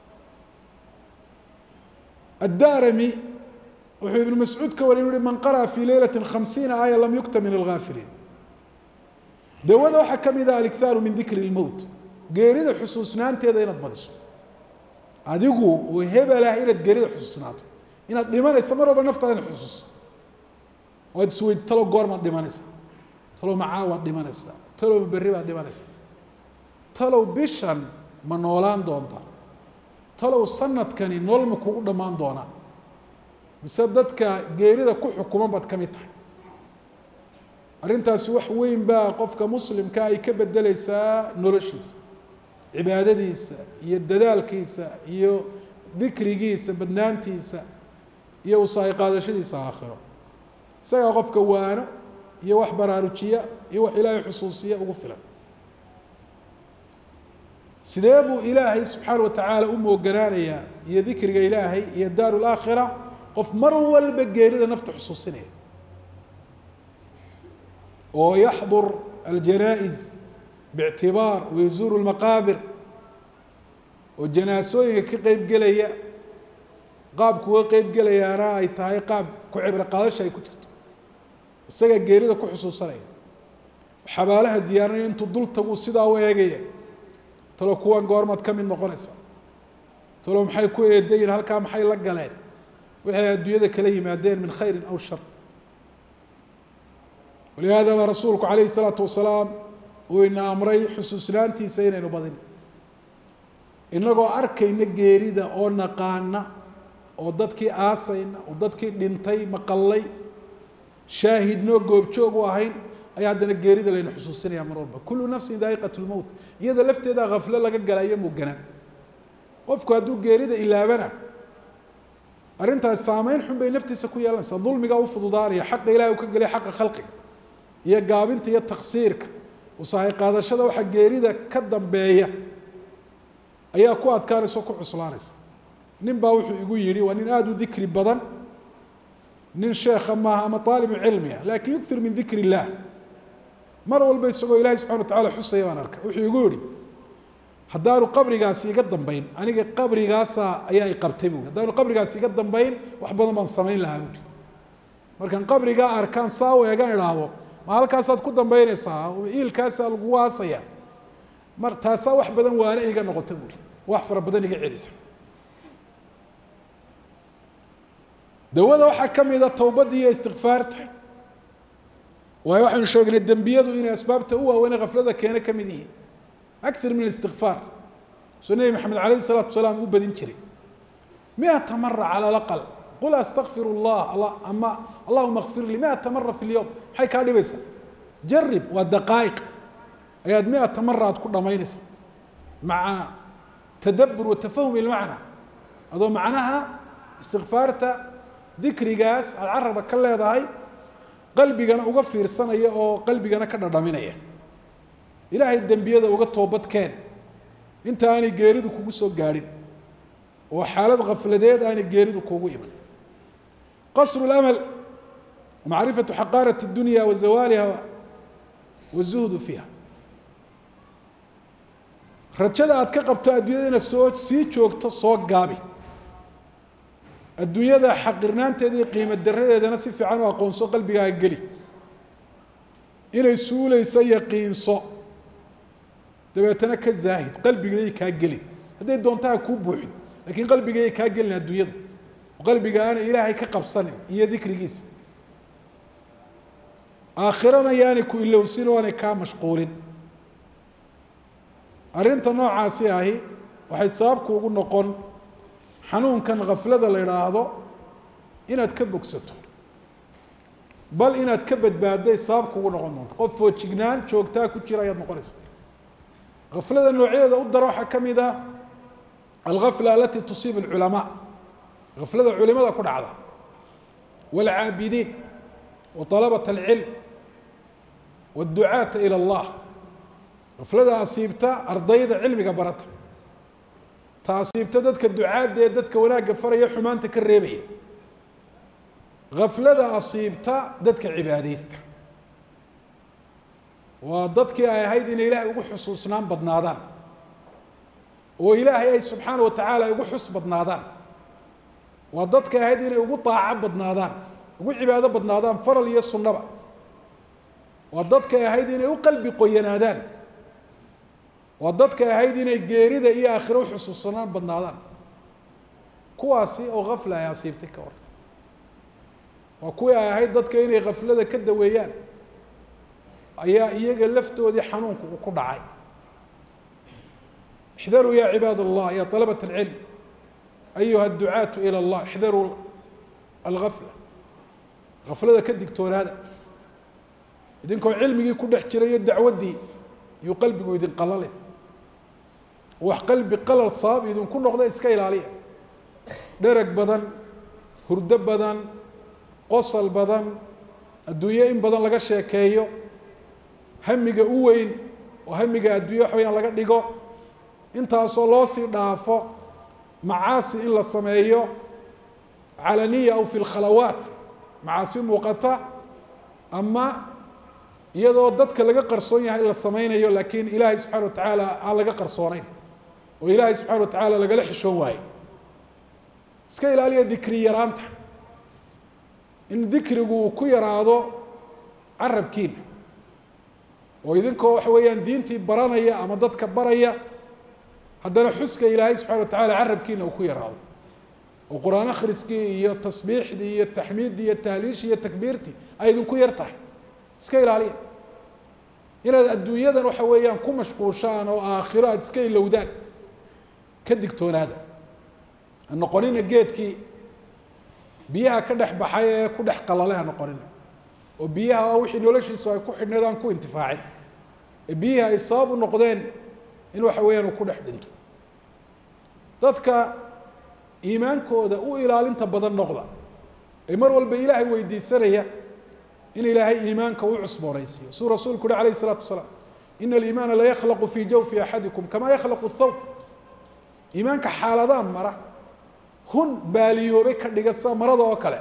Speaker 1: الدارمي وحي ابن مسعود كوري من قرأ في ليلة 50 آية لم يكتب من الغافلين دواده وحكم إذا الإكثار من ذكر الموت قيريد حسوسنان تيدا إناد بدسو عديقو وهيبا لا إناد قيريد حسوسناتو إناد لمانا يسمروا بنفتا إناد حسوس واد سويد تلو قورما ديمانيسا تلو معاوات ديمانيسا تلو مبريبا ديمانيسا تلو بيشان منولان دونتا تلو سنة كاني نولمكو قدمان دونا مسددك قيريد كو حكومان باد كميتها arrintaasi wax weyn baa qofka muslimka ay ka bedelaysaa noloshiisa cibaadadiisa iyo dadaalkiisa iyo dhikrigiisa badnaantiisa iyo usaay qaadashadiisa aakhiro isaga qofka waano iyo wax baraarujiya iyo wax ilaahay xusuusiya ugu filan sidee buu ilaahay subxaanahu wa tacaala u mooganaanayaa iyo dhikriga ilaahay iyo daarul aakhira qof mar walba geerida nafta xusuusinaya ويحضر الجنائز باعتبار ويزور المقابر والجناسوين كقيب قليا قاب كوا قيب قليا أنا يتهاي قاب كعبر قادش هاي كتير السجى الجريدة كحصوصا لي حبالها زيارة أنتو ضل تبو الصدا وياجية تلو كوان قارمات كم من مقنصة تلو محي كوا يدين هالكام محي لقلين وهي الدنيا كليه مادين من خير أو شر ولهذا رسولك عليه الصلاة والسلام وإن أمري حسوسلانتي سينين وبضين إنه أركي نجيريدا أو نقانا أو ضدكي آسين أو ضدكي لنتي مقلي شاهد نوجو بشوق واهين أي عندنا نجيريدا لين حسوسين يا مربى كل نفس ذائقة الموت إذا لفت إذا غفلة لقى جلايم وجنان وفك هدو جيريدا إلا بنا أرنت السامين حب نفتي سكويا لمس الظلم جاو في ضداري حق إلهي وكجلي حق خلقي يا قابنت يا تقصيرك وصحيح هذا الشيء وحق جريدة كدم بيا أي أكواد كان يسوق عصلانس نين باوح يقول يري ونين آدو ذكر بدن نين شيخ ما طالب علمية لكن يكثر من ذكر الله مرة والبيت سوى إلهي سبحانه وتعالى حصة يوانارك وحي يقول لي حدارو قبري قاسي قدم بين أنا قبري قاسا أيا يقبتمون حدارو قبري قاسي قدم بين وحبنا من صمين لها مركان قبري قا أركان صاوي يقان يراهو ما halkaasaad ku dambaynaysaa iilkaas lagu waasaya martaasa wax badan waana iga noqoto buri wax fara badan iga celisa dawada waxa kamida tawbada iyo istighfaarta way waxaan sheegnay dambiyadu inay asbaabta u waaweyn qaflada keena kamidii akthar min istighfar sunnah maxamed alayhi salatu wasalaam u badin jiray 100 marra ala alaqal قل أستغفر الله أما اللهم اغفر لي 100 مرة في اليوم حي كادي بس جرب والدقائق أياد 100 مرة تكون ضمينس مع تدبر وتفهم المعنى هذا معناها استغفارته ذكر جاس العرب كله هاي قلبي أنا أغفر السنة أو قلبي أنا كنا ضمينية إلهي الدنبية ده وقت توبت كان أنت أنا جارد وكوسو جارد وحالة غفلتين أنا جارد وكوجو إيمان قصر الأمل ومعرفة حقارة الدنيا وزوالها والزهد فيها رجدا أتكقبت الدنيا السوق سيتشوك تصوق قابي الدنيا ده حقرنان تدي قيمة الدرجة ده نصف عنه أقون سوق قلبي قلي إلى السولة يسيقين صو تبي تنك الزاهد قلبي جاي كاجلي هذا دونتها كوب واحد لكن قلبي جاي كاجلنا الدنيا وقلبي أنا إلهي كقبصني هي ذكر جيس آخرنا يعني كو إلا وسير وأنا كمشغولين أرنت نوع عاسية هي وحسابك وقول نقول xanuunkan gaflada la yiraahdo inaad ka bogsato bal inaad ka badbaaday sabab kugu noqon doonto qof foojignaan joogtaa ku jira ayaad noqonaysaa gaflada noocyada u daro waxa kamida الغفلة التي تصيب العلماء غفلة علماء كل عذا والعابدين وطلبة العلم والدعاة إلى الله غفلة أصيبتا أرضية علمك برتها تأصيبتا دتك الدعاة دتك ولا قفر يحمان تكريبية غفلة أصيبتا دتك عباديستا ودتك هيدي إلهي وحصوصنا بدنادان وإلهي سبحانه وتعالى يقول حس بدنادان وضدك هذه يقول طاعة بدنادان يقول عبادة بدنادان فرل يسو النبع وضدك هذه يقول قلبي قينادان وضدك هذه يقيرد إيا آخره حسوسنا بدنادان كواسي أو غفلة يا سيبتك ور وكويا هاي ضدك إني غفلة كده ويان أيا إيا لفتو دي حنونك وكل عاي احذروا يا عباد الله يا طلبة العلم أيها الدعاة إلى الله احذروا الغفلة غفلة كالدكتور هذا إذنكم علمي يكون احترى الدعوة دي يقلبك ويدين قلالي وقلبي قلل صاب إذن كل نقضاء إسكايل عليه درك بدن هردب بدن قصل بدن الدويين بدن لغا شاكايو هميقا أوين وهميقا الدوية حوين لغا ديقو intaasoo loo sii dhaafo macaasi in la sameeyo calaniya aw fi lkhalawaat macaasi muuqata ama iyadoo dadka laga qarsoon yahay in la sameynayo laakiin ilaahay subxana wa tacaala aan laga qarsoonayn oo ilaahay subxana wa tacaala lagala xishoon waaye iska ilaaliya dikri yaraanta in dikrigu uu ku yaraado carabkiina oo idinkoo waxa weeyaan diintii baranaya ama dadka baraya haddana xuska ilaahay subxana wa tacaala carabkiina uu ku yaraado oo qur-aan akhriskii iyo tasbiixdii iyo taxmiiddii iyo tahliishii iyo takbiirtii ay idinku yar tahay iska ilaaliya inaad adduunyadan waxa weeyaan ku mashquushaan oo aakhiro aad iska ilowdaan ka digtoonaada ha noqonina geedkii biyaha ka dhex baxay ee ku dhex qalalay ha noqonina oo biyaha wixii noloshiisu ay ku xidhneed aan ku intifaacin ee biyaha ay sabab u noqdeen in waxa weeyaan uu ku dhex dhinto dadka iimaankooda u ilaalinta badan noqda ee mar walba ilaahay weydiisanaya in ilaahay iimaanka u cusboonaysiiyo suu rasuulku uhi calayhi salaatu wasalaam ina aliimaana la yakhlaqu fii jawfi axadikum kama yakhlaqu thawb iimaanka xaaladaan mara hun baaliyoobay ka dhiga sida marada oo kale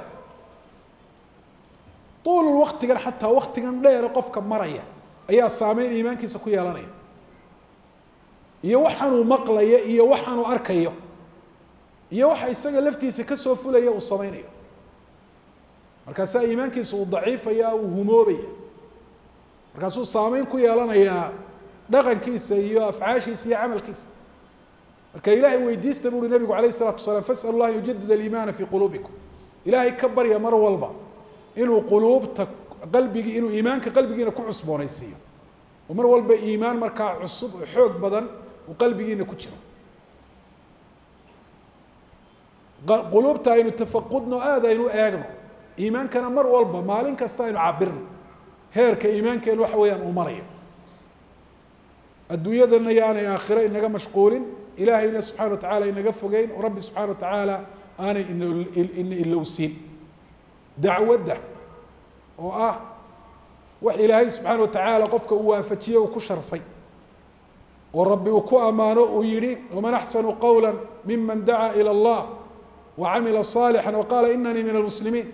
Speaker 1: tuulul waktigan xataa waktigan dheer qofka maraya ayaa saameyn iimaankiisa ku yeelanaya iyo waxaanuu maqlayo iyo waxaanuu arkayo iyo waxa isaga laftiisa ka soo fulaya uu samaynayo markaasaa iimaankiisa uu daciifaya uu humoobaya markaasuu saameyn ku yeelanayaa dhaqankiisa iyo afcaashiisa iyo camalkiisa marka ilaahay weydiista buu uhi nabigu calayhi salaatu wasalaam fas'alu allah yujadid aliimaana fii quluubikum ilaahay ka barya mar walba inuu quluubta qalbigii inuu iimaanka qalbigiina ku cusboonaysiiyo oo mar walba iimaan markaa cusub oo xoog badan uu qalbigiina ku jiro quluubta aynu tafaqudno aad aynu eegno iimaankana mar walba maalin kasta aynu cabirno heerka iimaankeenu waxa weeyaan uu marayo adduunyadana yaanay aakhiro inaga mashquulin ilaahayna subxana wa tacaala inaga fogeyn oo rabbi subxana wa tacaala aanay ina ilowsiin dacwadda oo ah wax ilaahay subxaana wa tacaala qofka uu waafajiye uu ku sharfay oo rabbi uu ku ammaano uu yihi waman axsanu qawla miman dacaa ilى allah wacamila صaalixا waqaala inanii min almuslimiin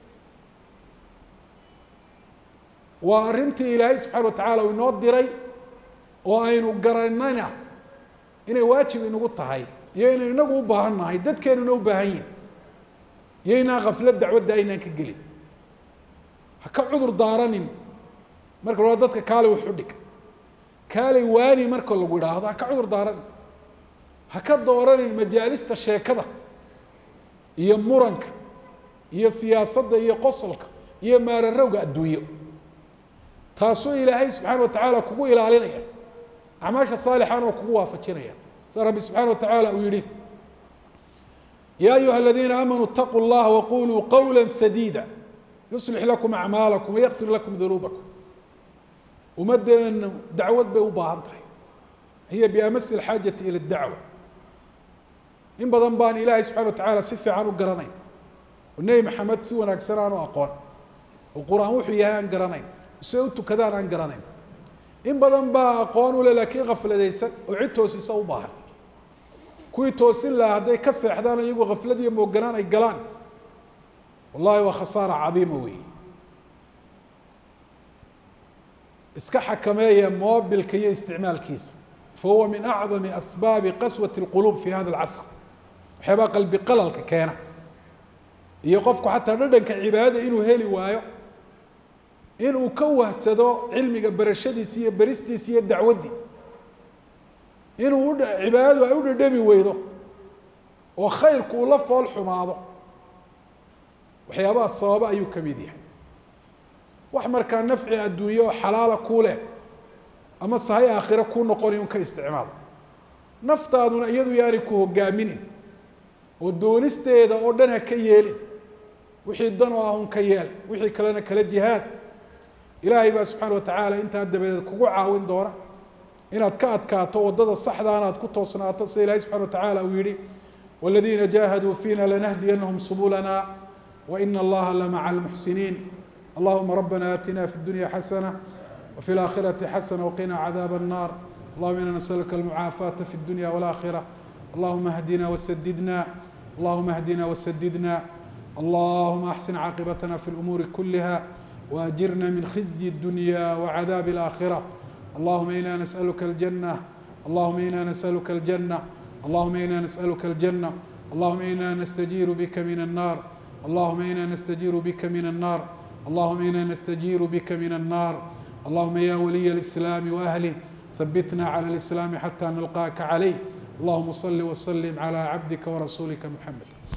Speaker 1: waa arrintii ilaahay subxana wa tacaala uu inoo diray oo aynu garanayna inay waajib inagu tahay iyo inaynu inagu u baahan nahay dadkeenuna u baahan yihin iyo inaan kaflad dacwadda aynaan ka gelin ha ka cudur daaranin marka la dadka kaale wuxu dhig kaalay waani marka lagu idhaahdo ha ka cudur daaranin ha ka dooranin majaalista sheekada iyo muranka iyo siyaasadda iyo qosolka iyo maararowga adduunyo taasoo ilaahay subxaana wa tacaala kugu ilaalinaya acmaasha saalixan oo kugu waafajinaya sida rabbi subxaana wa tacaala uu yihi يا أيها الذين آمنوا اتقوا الله وقولوا قولا سديدا يصلح لكم أعمالكم ويغفر لكم ذنوبكم. ومدن دعوة بأوبانتها هي بأمس الحاجة إلى الدعوة. إن بدن بان إلهي سبحانه وتعالى سفي عنه قرنين والنبي محمد سوى أكثر عنه أقوال والقرآن وحيها عن قرنين وسويته كذا عن قرنين. إن بدن با أقوال ولا لكن غفلة ليست وعدته سيصوبها كوي توسل له هذا كسر حدانا يقول غفلتي موجنان أي قلان والله وخسارة عظيمة وي اسكحة كمية موبل كي استعمال كيس فهو من أعظم أسباب قسوة القلوب في هذا العصر وحبا قلبي قلل ككينة يقفك حتى ردن كعبادة إنه هيلي وايو إنه كوه سدو علمي برشدي سيه برستي سيه دعودي إنه عبادة وأود دمي ويده وخير كله فالح ماضو وحيابات صوابا أيو كميديا وأحمر كان نفع الدنيا وحلالة كوله أما صحيح آخرة كون نقولون كاستعمال نفتا دون أيدو ياركوه قامين والدونستي إذا أردنا كيال وحي الدنواهم كيال وحي كلنا كلا جهاد إلهي سبحانه وتعالى أنت هدى بيدك وعاون دورة inaad ka adkaato wadada saxda ah aad ku toosnaato si Ilaahay subhanahu wa ta'ala uu yiri walladina jahadu fina lanahdiyannahum subulana wa inna Allaha lama'al muhsinin اللهم ربنا آتنا في الدنيا حسنة وفي الآخرة حسنة وقنا عذاب النار اللهم إنا نسألك المعافاة في الدنيا والآخرة اللهم اهدنا وسددنا اللهم اهدنا وسددنا اللهم أحسن عاقبتنا في الأمور كلها وأجرنا من خزي الدنيا وعذاب الآخرة اللهم إنا نسألك الجنة اللهم إنا نسألك الجنة اللهم إنا نسألك الجنة اللهم إنا نستجير بك من النار اللهم إنا نستجير بك من النار اللهم إنا نستجير بك من النار اللهم يا ولي الإسلام وأهله ثبتنا على الإسلام حتى نلقاك عليه اللهم صل وسلم على عبدك ورسولك محمد